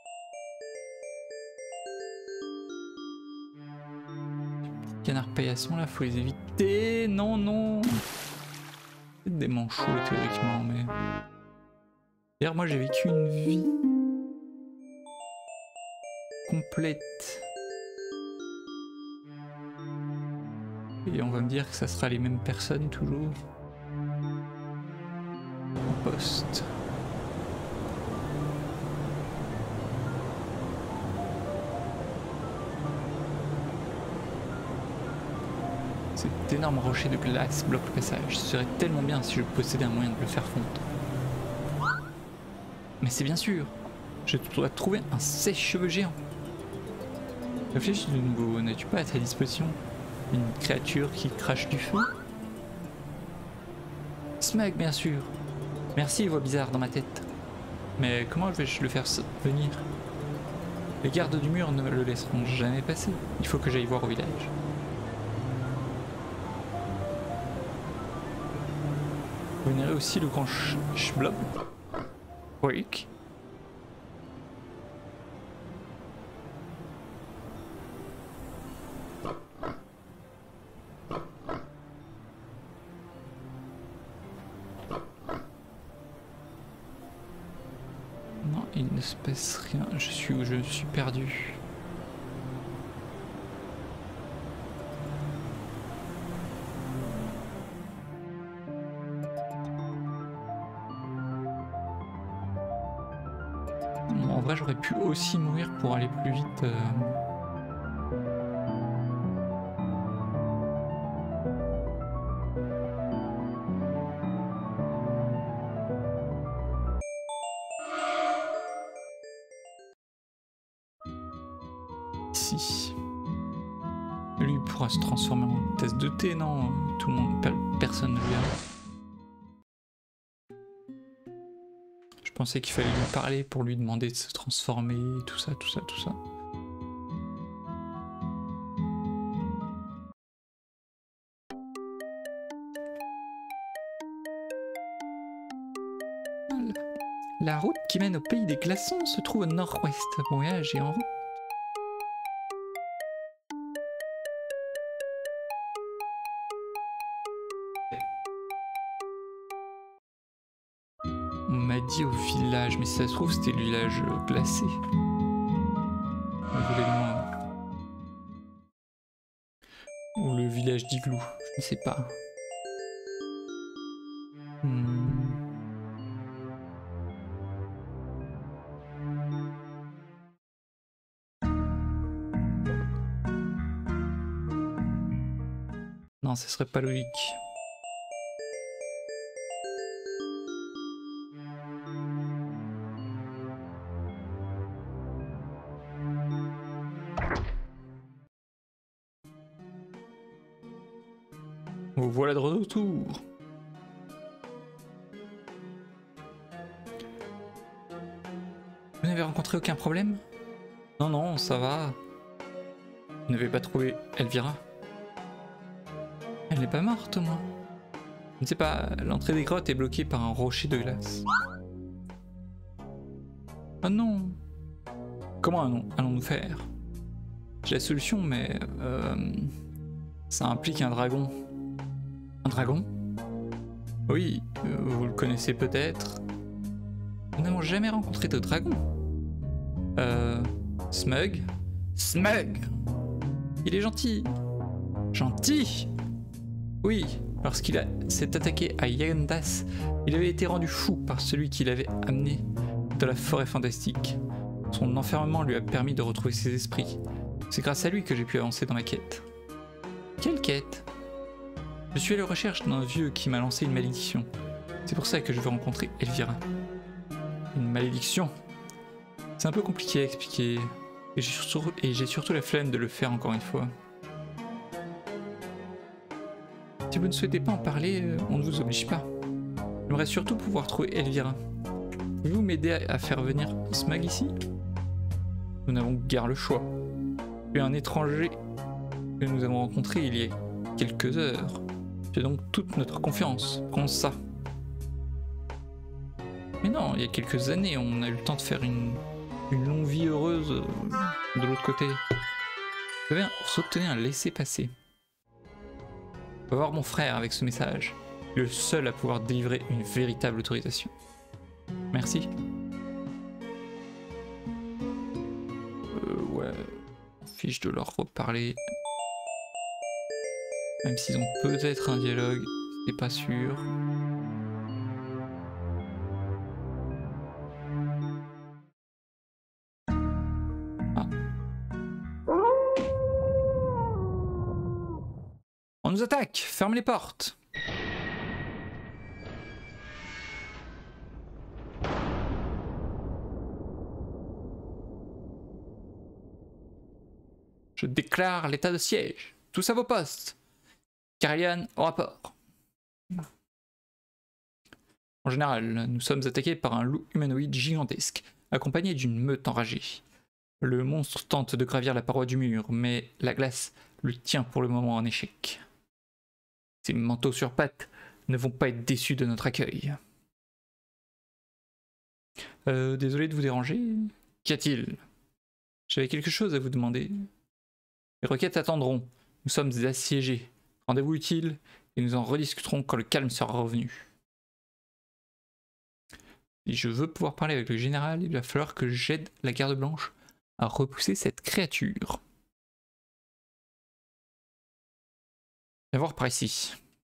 Canard paillasson là, faut les éviter. Non, non. C'est des manchots théoriquement, mais. D'ailleurs, moi j'ai vécu une vie complète. Et on va me dire que ça sera les mêmes personnes toujours. En poste. Cet énorme rocher de glace bloque le passage. Ce serait tellement bien si je possédais un moyen de le faire fondre. Mais c'est bien sûr. Je dois trouver un sèche-cheveux géant. Réfléchis de nouveau. N'as-tu pas à ta disposition une créature qui crache du feu? Smug, bien sûr. Merci, voix bizarre dans ma tête. Mais comment vais-je le faire venir? Les gardes du mur ne le laisseront jamais passer. Il faut que j'aille voir au village. Vous vénérez aussi le grand Schblob? Oui. Non, il ne se passe rien. Je suis où je suis perdu. En vrai, j'aurais pu aussi mourir pour aller plus vite. Euh... Ici. Lui pourra se transformer en tasse de thé, non? Tout le monde, personne ne vient. Je pensais qu'il fallait lui parler pour lui demander de se transformer, tout ça, tout ça, tout ça. La route qui mène au pays des glaçons se trouve au nord-ouest. Voyage et en route. On m'a dit au village, mais si ça se trouve c'était le village glacé. On voulait de moi. Ou le village d'igloo, je ne sais pas. Hmm. Non, ce serait pas logique. Vous voilà de retour. Vous n'avez rencontré aucun problème? Non, non, ça va. Vous n'avez pas trouvé Elvira? Elle n'est pas morte, moi. Je ne sais pas, l'entrée des grottes est bloquée par un rocher de glace. Ah non. Comment allons-nous faire? J'ai la solution, mais... Euh, ça implique un dragon. Un dragon? Oui, euh, vous le connaissez peut-être. Nous n'avons jamais rencontré de dragon. Euh... Smug? Smug! Il est gentil. Gentil? Oui, lorsqu'il s'est attaqué à Yandas, il avait été rendu fou par celui qui l'avait amené dans la forêt fantastique. Son enfermement lui a permis de retrouver ses esprits. C'est grâce à lui que j'ai pu avancer dans ma quête. Quelle quête? Je suis à la recherche d'un vieux qui m'a lancé une malédiction. C'est pour ça que je veux rencontrer Elvira. Une malédiction? C'est un peu compliqué à expliquer. Et j'ai surtout, et j'ai surtout la flemme de le faire encore une fois. Si vous ne souhaitez pas en parler, on ne vous oblige pas. J'aimerais surtout pouvoir trouver Elvira. Pouvez-vous m'aider à faire venir Smug ici? Nous n'avons guère le choix. Tu es un étranger que nous avons rencontré il y a quelques heures. Tu as donc toute notre confiance. Prends ça. Mais non, il y a quelques années, on a eu le temps de faire une, une longue vie heureuse de l'autre côté. Vous avez obtenu un laissez-passer. On va voir mon frère avec ce message. Le seul à pouvoir délivrer une véritable autorisation. Merci. Euh, ouais. Fiche de leur reparler. Même s'ils ont peut-être un dialogue, c'est pas sûr. Ah. On nous attaque! Ferme les portes! Je déclare l'état de siège. Tous à vos postes. Carillion au rapport. En général, nous sommes attaqués par un loup humanoïde gigantesque, accompagné d'une meute enragée. Le monstre tente de gravir la paroi du mur, mais la glace le tient pour le moment en échec. Ces manteaux sur pattes ne vont pas être déçus de notre accueil. Euh, désolé de vous déranger. Qu'y a-t-il? J'avais quelque chose à vous demander. Les requêtes attendront. Nous sommes assiégés. Rendez-vous utile et nous en rediscuterons quand le calme sera revenu. Si je veux pouvoir parler avec le général, il va falloir que j'aide la garde blanche à repousser cette créature. Viens voir par ici.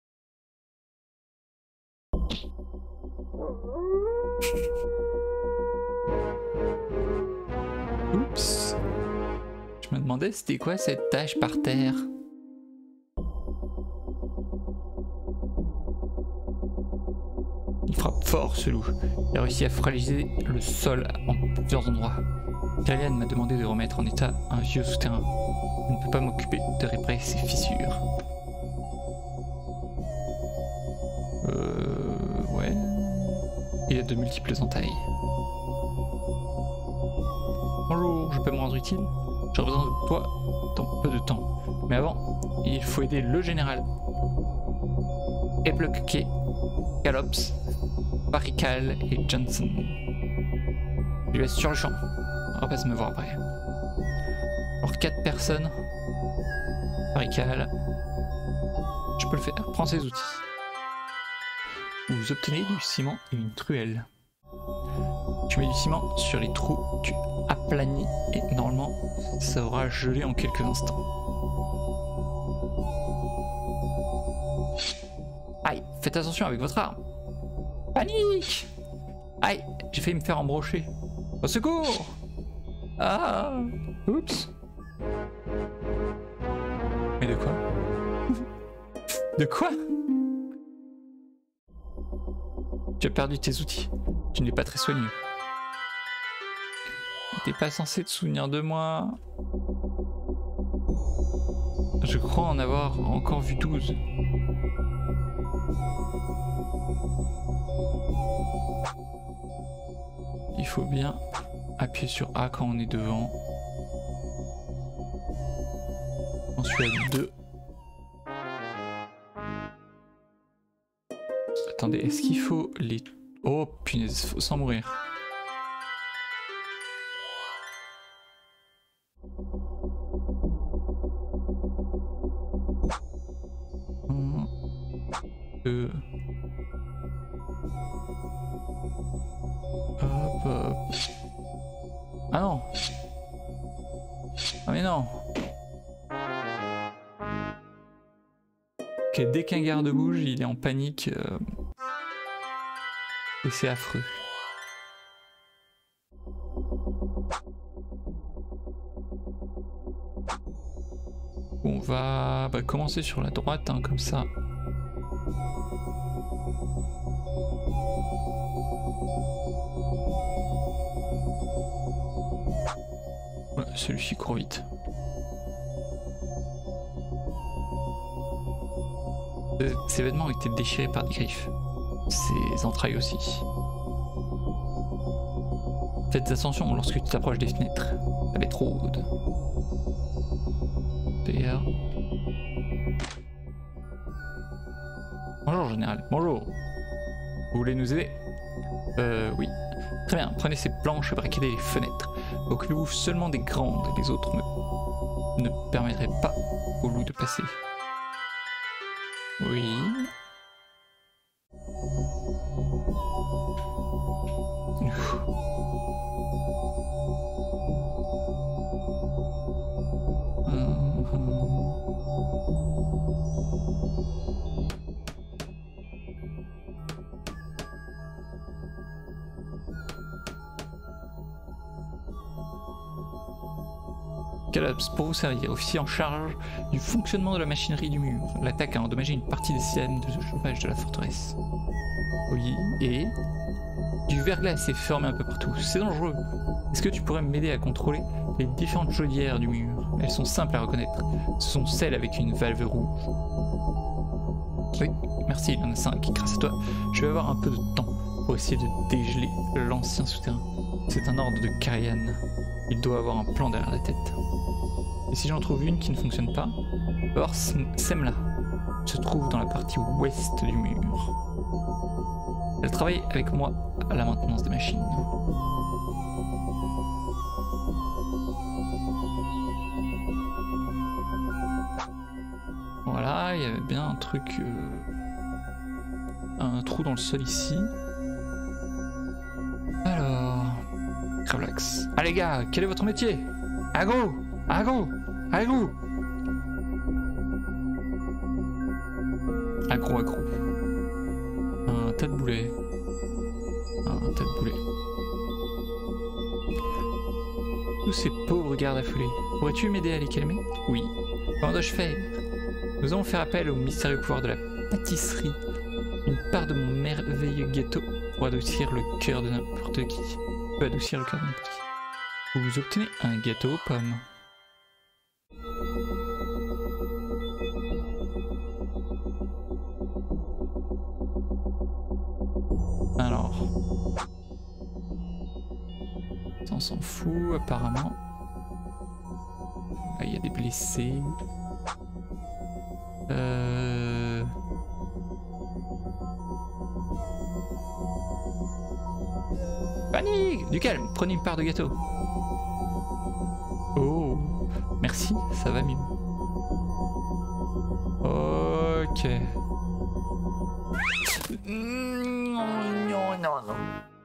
Oups. Je me demandais c'était quoi cette tache par terre. Il frappe fort ce loup. Il a réussi à fragiliser le sol en plusieurs endroits. Carillion m'a demandé de remettre en état un vieux souterrain. Je ne peux pas m'occuper de réparer ces fissures. Euh... Ouais... Il y a de multiples entailles. Bonjour, je peux me rendre utile? Je représente toi dans peu de temps. Mais avant, il faut aider le général. Eploquet, Galops, Barical et Johnson. Je lui laisse sur le champ. On va pas se me voir après. Alors quatre personnes. Barical. Je peux le faire. Prends ces outils. Vous obtenez du ciment et une truelle. Tu mets du ciment sur les trous, tu aplanis et normalement ça aura gelé en quelques instants. Aïe, faites attention avec votre arme. Panique! Aïe, j'ai failli me faire embrocher. Au secours! Ah! Oups! Mais de quoi? De quoi? Tu as perdu tes outils. Tu n'es pas très soigneux. T'es pas censé te souvenir de moi. Je crois en avoir encore vu douze. Il faut bien appuyer sur A quand on est devant. On suis à deux. Attendez, est-ce qu'il faut les... Oh punaise, faut sans mourir. Un, deux. Hop, hop. Ah non. Ah mais non. Ok, dès qu'un garde bouge, il est en panique. Euh... Et c'est affreux. On va bah, commencer sur la droite, hein, comme ça. Ouais, celui-ci court vite. Ces vêtements ont été déchirés par des griffes. Ses entrailles aussi. Faites attention lorsque tu t'approches des fenêtres. La bête rôde. P R. Bonjour général, bonjour. Vous voulez nous aider? Euh oui. Très bien, prenez ces planches et braquez les fenêtres. Occupez-vous seulement des grandes, les autres ne, ne permettraient pas au loup de passer. Oui. Ouf. Calops, pour vous servir, officier en charge du fonctionnement de la machinerie du mur. L'attaque a endommagé une partie des systèmes de chauffage de la forteresse. Oui, et... Du verglas est formé un peu partout, c'est dangereux. Est-ce que tu pourrais m'aider à contrôler les différentes chaudières du mur? Elles sont simples à reconnaître. Ce sont celles avec une valve rouge. Oui, merci, il y en a cinq. Grâce à toi, je vais avoir un peu de temps pour essayer de dégeler l'ancien souterrain. C'est un ordre de Karian. Il doit avoir un plan derrière la tête. Et si j'en trouve une qui ne fonctionne pas, alors Semla se trouve dans la partie ouest du mur. Elle travaille avec moi à la maintenance des machines. Voilà, il y avait bien un truc... Euh, un trou dans le sol ici. Alors... Relax. Ah les gars, quel est votre métier? Agro! Agro! Agro! Agro, agro. Un tas de boulets. Un tas de boulets. Tous ces pauvres gardes affolés. Pourrais-tu m'aider à les calmer? Oui. Comment dois-je faire? Nous allons faire appel au mystérieux pouvoir de la pâtisserie. Une part de mon merveilleux gâteau pour adoucir le cœur de n'importe qui. Peut adoucir le cœur de n'importe qui. Vous obtenez un gâteau aux pommes. Alors... On s'en fout apparemment. Il y a des blessés. Euh... Panique! Du calme, prenez une part de gâteau. Oh, merci, ça va mieux. Ok. Non, non, non, non.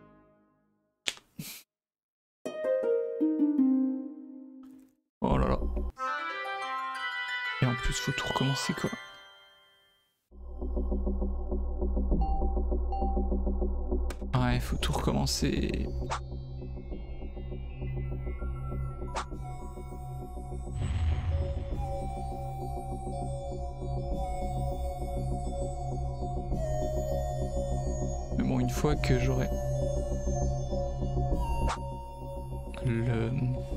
Oh là là. Et en plus, faut tout recommencer quoi. Ouais, faut tout recommencer. Mais bon, une fois que j'aurai le...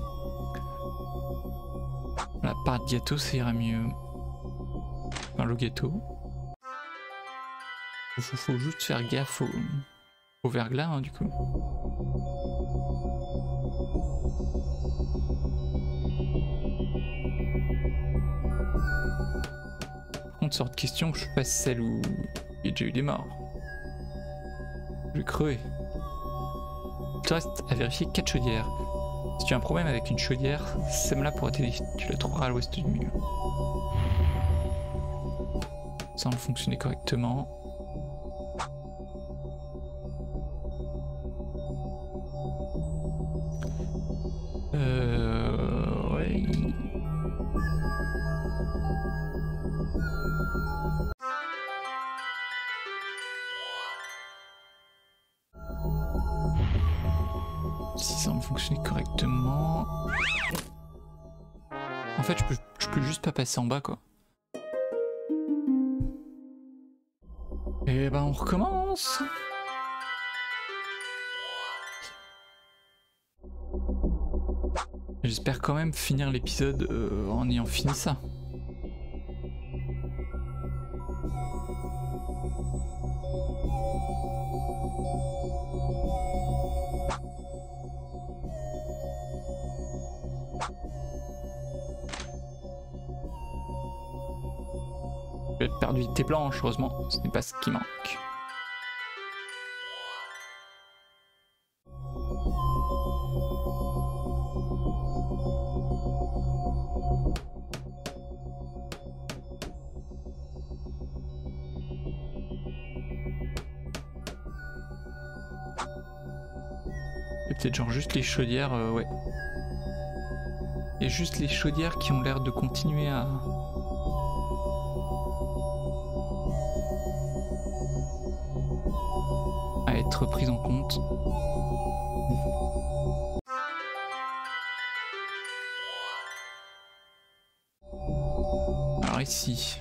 la part de gâteau, ça ira mieux. Enfin, le gâteau. Il faut, faut juste faire gaffe au... au verglas, hein, du coup. Par contre, sorte de question que je fasse celle où il y a déjà eu des morts. Je vais crever. Il te reste à vérifier quatre chaudières. Si tu as un problème avec une chaudière, Semla pourra t'aider. Tu la trouveras à l'ouest du mur. Ça semble fonctionner correctement. Euh... Ouais. Si ça semble fonctionner correctement... En fait, je peux, je peux juste pas passer en bas, quoi. Et ben, on recommence. J'espère quand même finir l'épisode euh, en ayant fini ça. Tu as perdu tes planches, heureusement, ce n'est pas ce qui manque. Et peut-être genre juste les chaudières, euh, ouais. Il y a juste les chaudières qui ont l'air de continuer à... à être prises en compte. Alors ici...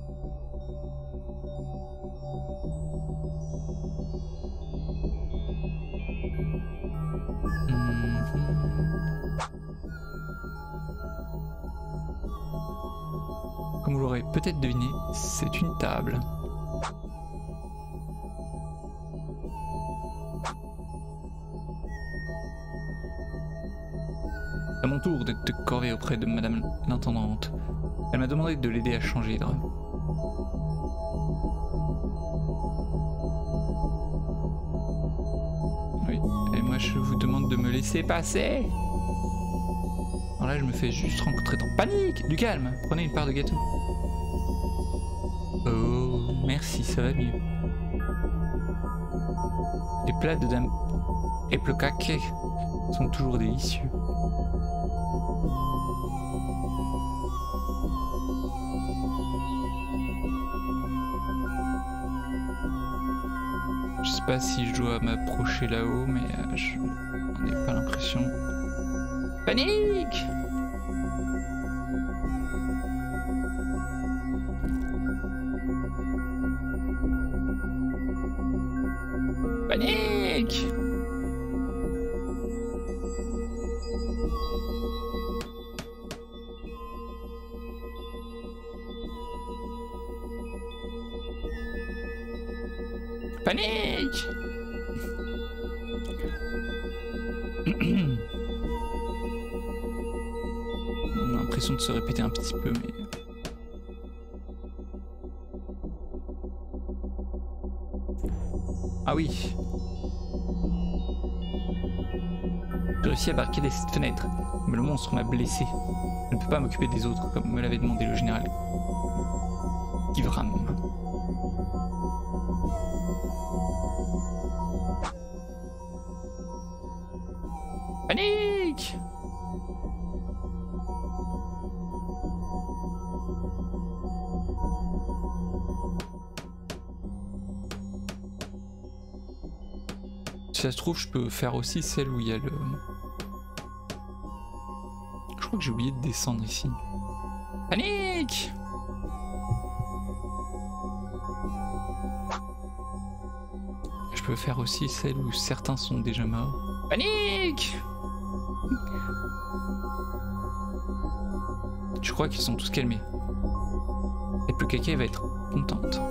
Comme vous l'aurez peut-être deviné, c'est une table. À mon tour d'être de corvée auprès de Madame l'Intendante. Elle m'a demandé de l'aider à changer de drap. Oui, et moi je vous demande de me laisser passer. Alors là je me fais juste rencontrer dans panique. Du calme, prenez une part de gâteau. Oh, merci, ça va mieux. Les plats de Dame Eplokake sont toujours délicieux. Je sais pas si je dois m'approcher là-haut, mais euh, je n'en ai pas l'impression. Panique! Panique! Panique! On a l'impression de se répéter un petit peu, mais... Ah oui! J'ai réussi à barricader cette fenêtre, mais le monstre m'a blessé. Je ne peux pas m'occuper des autres, comme me l'avait demandé le général Givram. Panique! Si ça se trouve, je peux faire aussi celle où il y a le... Je crois que j'ai oublié de descendre ici. Panique! Je peux faire aussi celle où certains sont déjà morts. Panique! Je crois qu'ils sont tous calmés. Et Eplokake va être contente.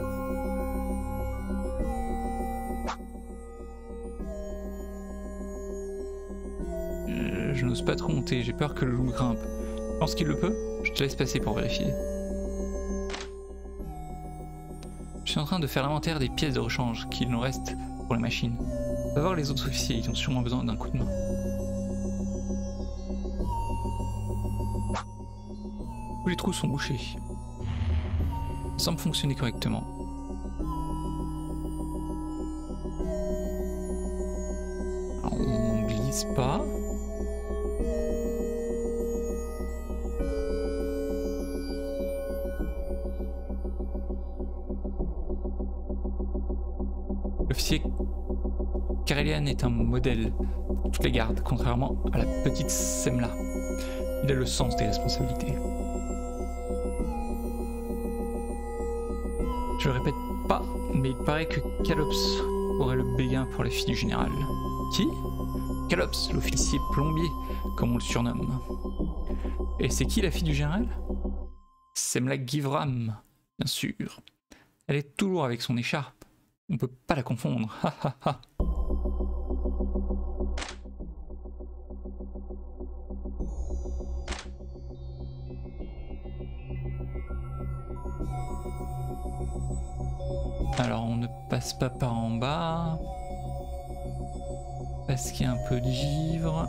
Euh, je n'ose pas trop monter, j'ai peur que le loup grimpe. Je pense qu'il le peut? Je te laisse passer pour vérifier. Je suis en train de faire l'inventaire des pièces de rechange qu'il nous reste pour la machine. On va voir les autres officiers, ils ont sûrement besoin d'un coup de main. Tous les trous sont bouchés. Ça semble fonctionner correctement. Alors, on glisse pas. L'officier Karelian est un modèle pour toutes les gardes, contrairement à la petite Semla. Il a le sens des responsabilités. Je le répète pas, mais il paraît que Kalops aurait le béguin pour la fille du général. Qui? Kalops, l'officier plombier, comme on le surnomme. Et c'est qui la fille du général? Semla Givram, bien sûr. Elle est toujours avec son écharpe. On peut pas la confondre. Ha ha ha. Alors on ne passe pas par en bas. Parce qu'il y a un peu de givre.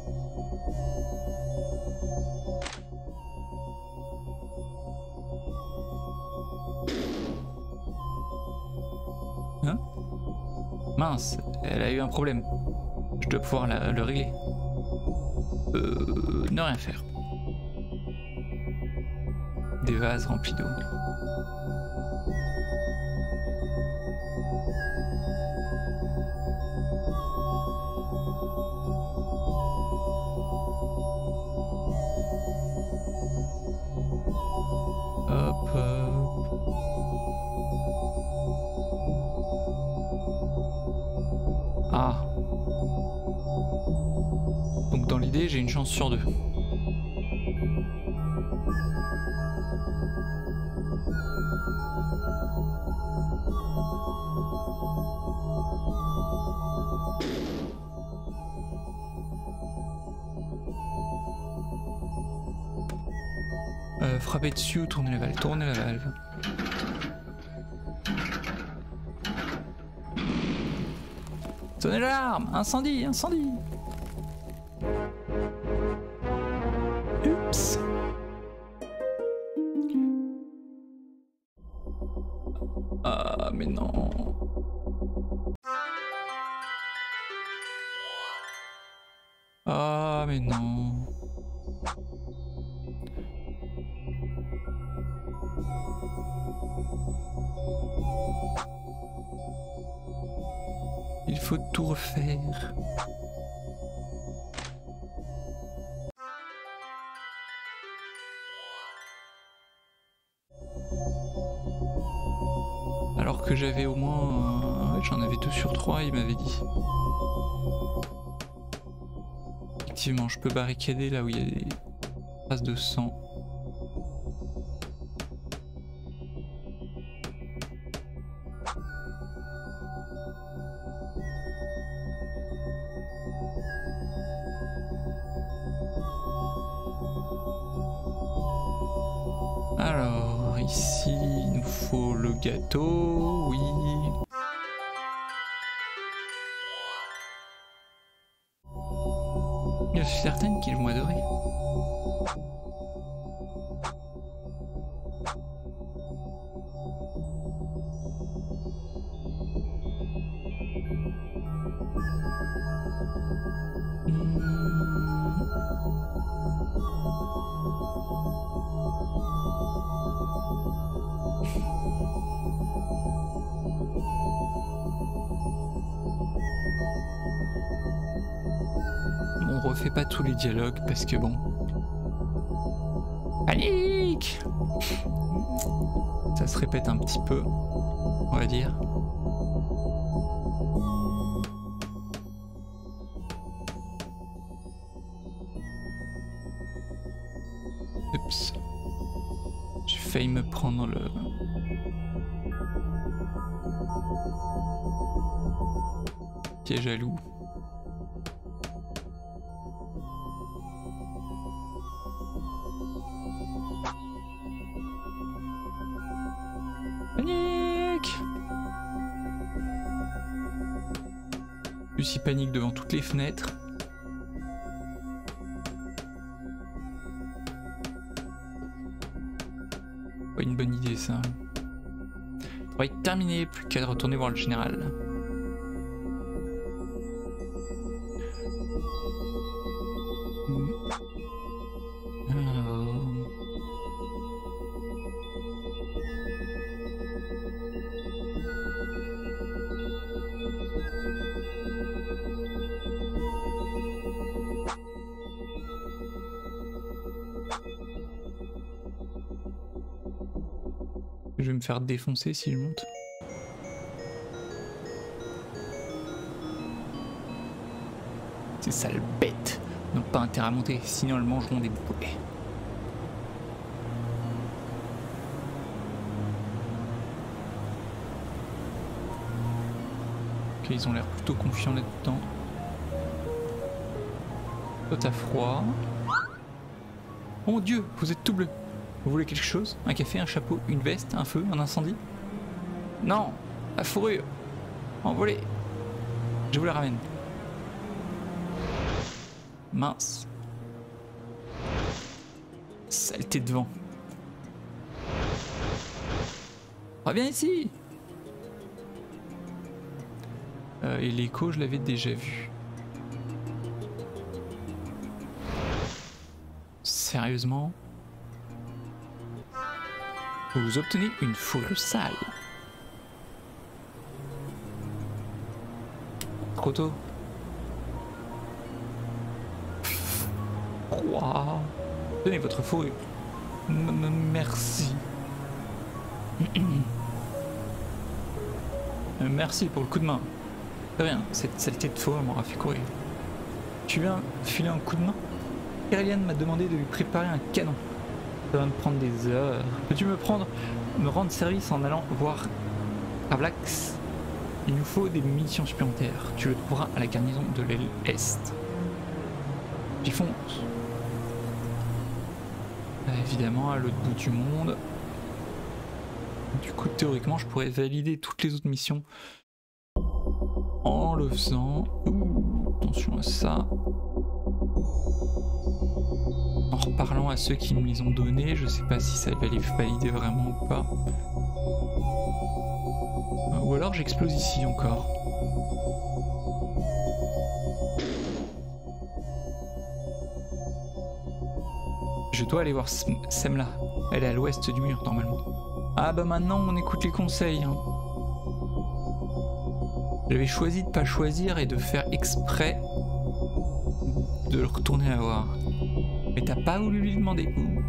Hein? Mince, elle a eu un problème. Je dois pouvoir la, le régler. Euh, ne rien faire. Des vases remplis d'eau. Hop, hop. Ah. Donc dans l'idée, j'ai une chance sur deux. Euh, frapper dessus ou tourner la valve. Tourner la valve. Sonnez l'alarme! Incendie! Incendie! Oups! Ah, mais non! Ah, mais non! Il faut tout refaire. Alors que j'avais au moins... Ouais, j'en avais deux sur trois, il m'avait dit. Effectivement, je peux barricader là où il y a des traces de sang. Alors, ici, il nous faut le gâteau, oui. Je suis certaine qu'ils vont adorer. On refait pas tous les dialogues parce que bon... Panique! Ça se répète un petit peu, on va dire. Oups. J'ai failli me prendre le... piège à loup. Panique! Lucie panique devant toutes les fenêtres. Pas une bonne idée ça. Travail terminé, plus qu'à retourner voir le général. Alors... Je vais me faire défoncer si je monte. Ces sales bêtes n'ont pas intérêt à monter, sinon elles mangeront des poulets. Ok, ils ont l'air plutôt confiants là-dedans. Toi t'as froid. Oh mon dieu, vous êtes tout bleu. Vous voulez quelque chose? Un café, un chapeau, une veste, un feu, un incendie? Non! La fourrure! Envolée! Je vous la ramène. Mince. Saleté de vent. Reviens ici! Euh, et l'écho, je l'avais déjà vu. Sérieusement? Vous obtenez une fourrure sale. Trop tôt. Wow. Tenez votre fourrure. Merci. Merci pour le coup de main. De rien, cette saleté de fourrure m'aura fait courir. Tu viens filer un coup de main? Carillion m'a demandé de lui préparer un canon. Ça va me prendre des heures. Peux-tu me prendre, me rendre service en allant voir Gravelax? Il nous faut des munitions supplémentaires. Tu le trouveras à la garnison de l'aile Est. J'y fonce. Là, évidemment, à l'autre bout du monde. Du coup, théoriquement, je pourrais valider toutes les autres missions en le faisant. Ouh, attention à ça. En reparlant à ceux qui me les ont donnés, je sais pas si ça va les valider vraiment ou pas. Ou alors j'explose ici encore. Je dois aller voir Semla. Elle est à l'ouest du mur normalement. Ah bah maintenant on écoute les conseils. Hein. J'avais choisi de pas choisir et de faire exprès de le retourner la voir. Mais t'as pas voulu lui demander où.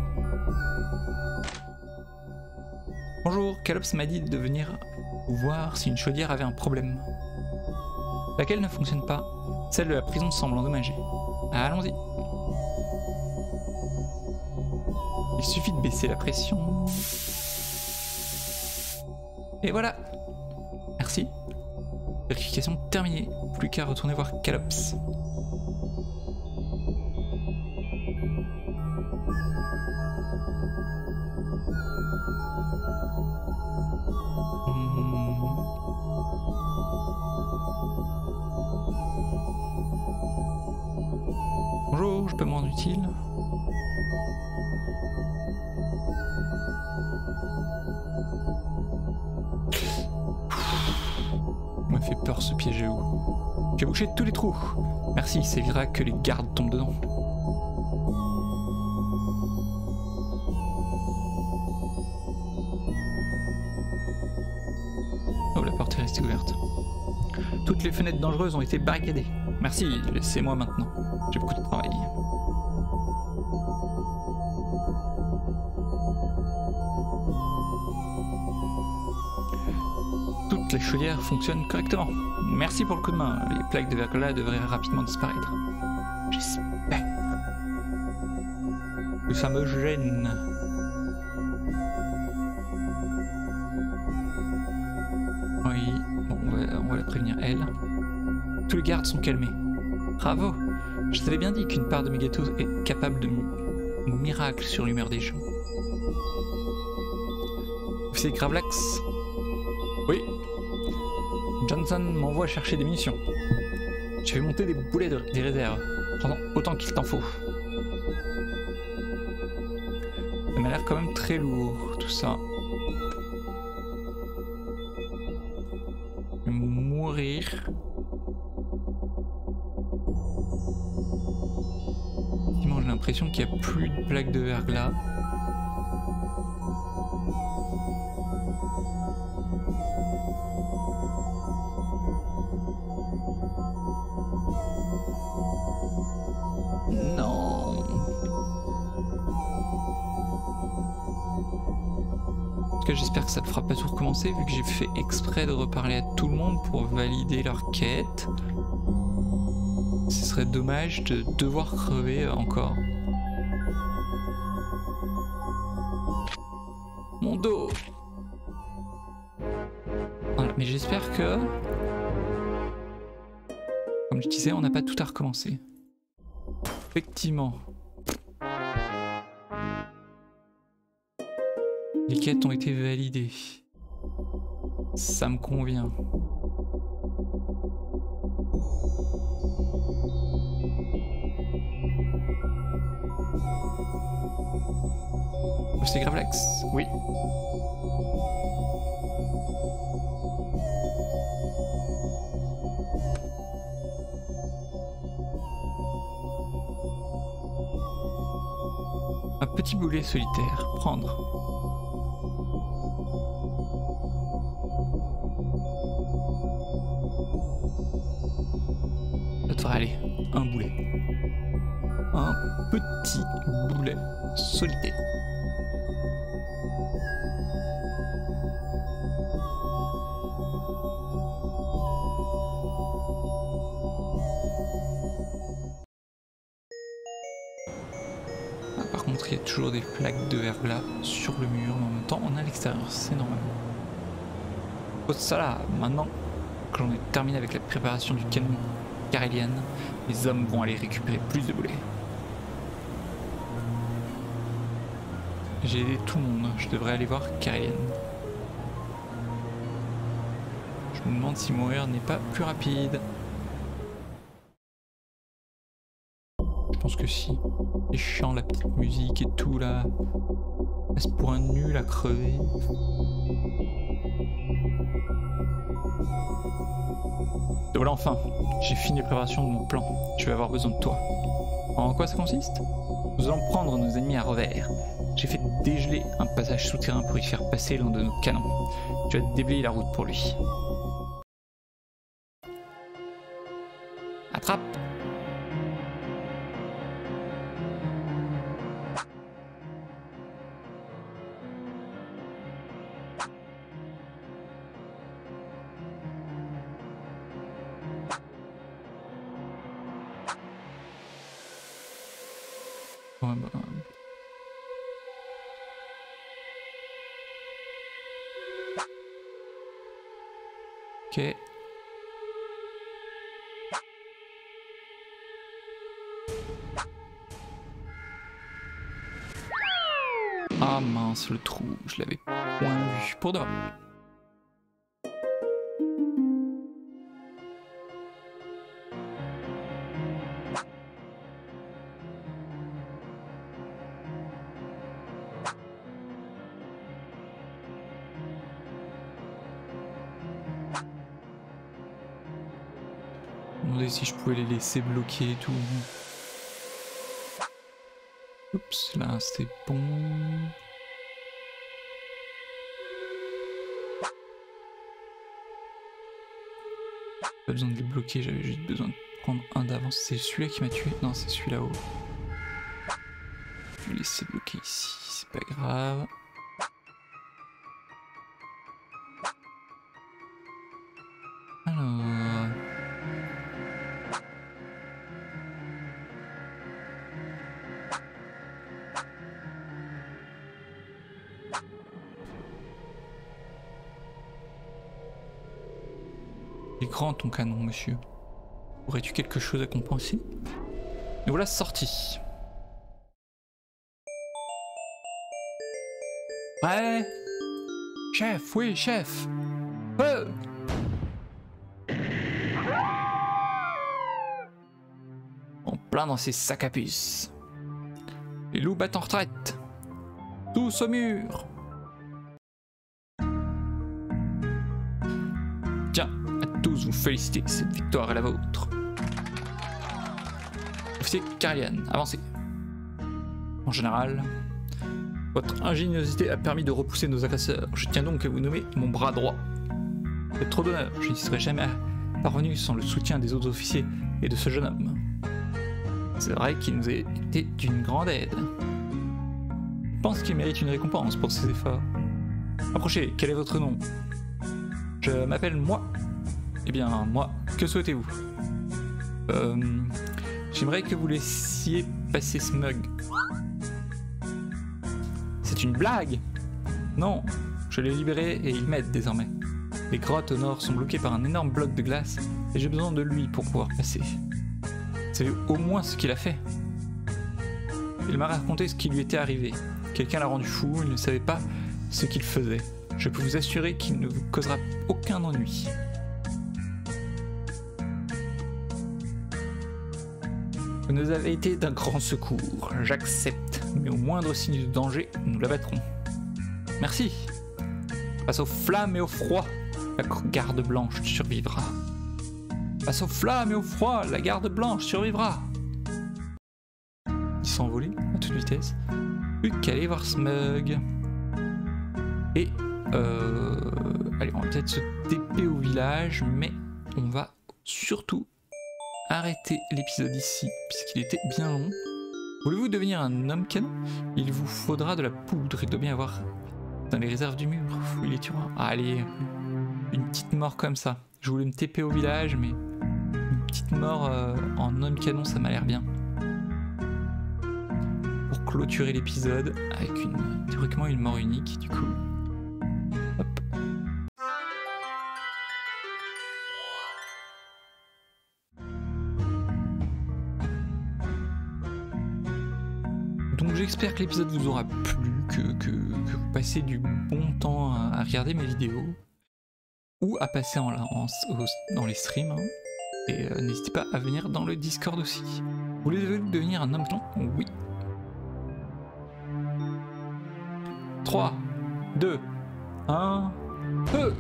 Bonjour, Calops m'a dit de venir voir si une chaudière avait un problème. Laquelle ne fonctionne pas? Celle de la prison semble endommagée. Allons-y. Il suffit de baisser la pression. Et voilà. Merci. Vérification terminée. Plus qu'à retourner voir Calops. Bonjour, je peux me rendre utile? Il m'a fait peur ce piège à où. J'ai bouché tous les trous. Merci, ça évitera que les gardes tombent dedans. Oh, la porte est restée ouverte. Toutes les fenêtres dangereuses ont été barricadées. Merci, laissez-moi maintenant. J'ai beaucoup de travail. Toutes les chaudières fonctionnent correctement. Merci pour le coup de main. Les plaques de verglas devraient rapidement disparaître. J'espère. Que ça me gêne. Oui, bon, on va, on va la prévenir elle. Tous les gardes sont calmés. Bravo! Je t'avais bien dit qu'une part de mes gâteaux est capable de miracles sur l'humeur des gens. Officier Gravelax? Oui. Johnson m'envoie chercher des munitions. Je vais monter des boulets de, des réserves. Prends autant qu'il t'en faut. Ça m'a l'air quand même très lourd, tout ça. Je vais mourir. J'ai l'impression qu'il n'y a plus de plaques de verglas. Non. En tout cas, j'espère que ça ne fera pas tout recommencer vu que j'ai fait exprès de reparler à tout le monde pour valider leur quête. Ce serait dommage de devoir crever encore. Mon dos. Voilà, mais j'espère que... Comme je disais, on n'a pas tout à recommencer. Effectivement. Les quêtes ont été validées. Ça me convient. C'est Gravelax, oui. Un petit boulet solitaire, prendre. Ça devrait aller, un boulet. Un petit boulet solitaire. Il y a toujours des plaques de verglas sur le mur, mais en même temps on est à l'extérieur, c'est normal. Au ça là, maintenant que j'en ai terminé avec la préparation du canon Karelian, les hommes vont aller récupérer plus de boulets. J'ai aidé tout le monde, je devrais aller voir Karelian. Je me demande si mourir n'est pas plus rapide. Je pense que si. Les chants, la petite musique et tout là. Est-ce pour un nul à crever? Et voilà, enfin, j'ai fini la préparation de mon plan. Je vais avoir besoin de toi. En quoi ça consiste? Nous allons prendre nos ennemis à revers. J'ai fait dégeler un passage souterrain pour y faire passer l'un de nos canons. Tu vas déblayer la route pour lui. Attrape! Ouais, bah... Ok. Ah mince, le trou, je l'avais point vu. Pour de vrai. Je me demandais si je pouvais les laisser bloquer et tout. Oups, là c'était bon. Pas besoin de les bloquer, j'avais juste besoin de prendre un d'avance. C'est celui-là qui m'a tué? Non, c'est celui là-haut. Je vais laisser bloquer ici, c'est pas grave. Alors... Il est grand ton canon, monsieur. Aurais-tu quelque chose à compenser? Et voilà sorti. Ouais. Chef, oui, chef. Euh En plein dans ces sacs à puces. Les loups battent en retraite. Tous au mur. Tiens, à tous vous féliciter, cette victoire est la vôtre. Officier Karelian, avancez. En général, votre ingéniosité a permis de repousser nos agresseurs. Je tiens donc à vous nommer mon bras droit. C'est trop d'honneur, je n'y serais jamais parvenu sans le soutien des autres officiers et de ce jeune homme. C'est vrai qu'il nous a été d'une grande aide. Je pense qu'il mérite une récompense pour ses efforts. Approchez, quel est votre nom? Je m'appelle moi. Eh bien, moi, que souhaitez-vous? Euh... J'aimerais que vous laissiez passer Smug. C'est une blague? Non, je l'ai libéré et il m'aide désormais. Les grottes au nord sont bloquées par un énorme bloc de glace et j'ai besoin de lui pour pouvoir passer. Vous savez au moins ce qu'il a fait? Il m'a raconté ce qui lui était arrivé. Quelqu'un l'a rendu fou, il ne savait pas ce qu'il faisait. Je peux vous assurer qu'il ne vous causera aucun ennui. Vous nous avez été d'un grand secours, j'accepte, mais au moindre signe de danger, nous l'abattrons. Merci. Face aux flammes et au froid, la garde blanche survivra. Face aux flammes et au froid, la garde blanche survivra. Il s'envolait à toute vitesse. Plus qu'à aller voir Smug. Et euh, allez, on va peut-être se T P au village, mais on va surtout arrêter l'épisode ici, puisqu'il était bien long. Voulez-vous devenir un homme canon? Il vous faudra de la poudre, il doit bien y avoir dans les réserves du mur. Fouille les tiroirs. Ah, allez, une petite mort comme ça. Je voulais me T P au village, mais une petite mort euh, en homme canon, ça m'a l'air bien. Pour clôturer l'épisode avec une théoriquement une mort unique, du coup. Hop. Donc j'espère que l'épisode vous aura plu, que, que, que vous passez du bon temps à, à regarder mes vidéos ou à passer en, en, en, dans les streams. Hein. Et euh, n'hésitez pas à venir dans le Discord aussi. Voulez-vous devenir un homme canon? Oui. trois, deux, un, feu!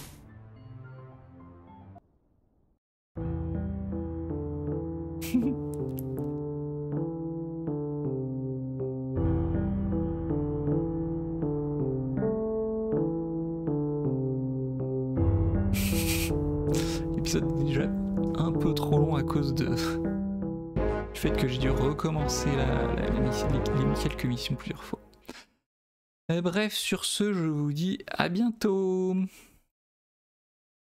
L'épisode est déjà un peu trop long à cause de... du fait que j'ai dû recommencer la, la, la, les, les quelques missions plusieurs fois. Et bref, sur ce, je vous dis à bientôt.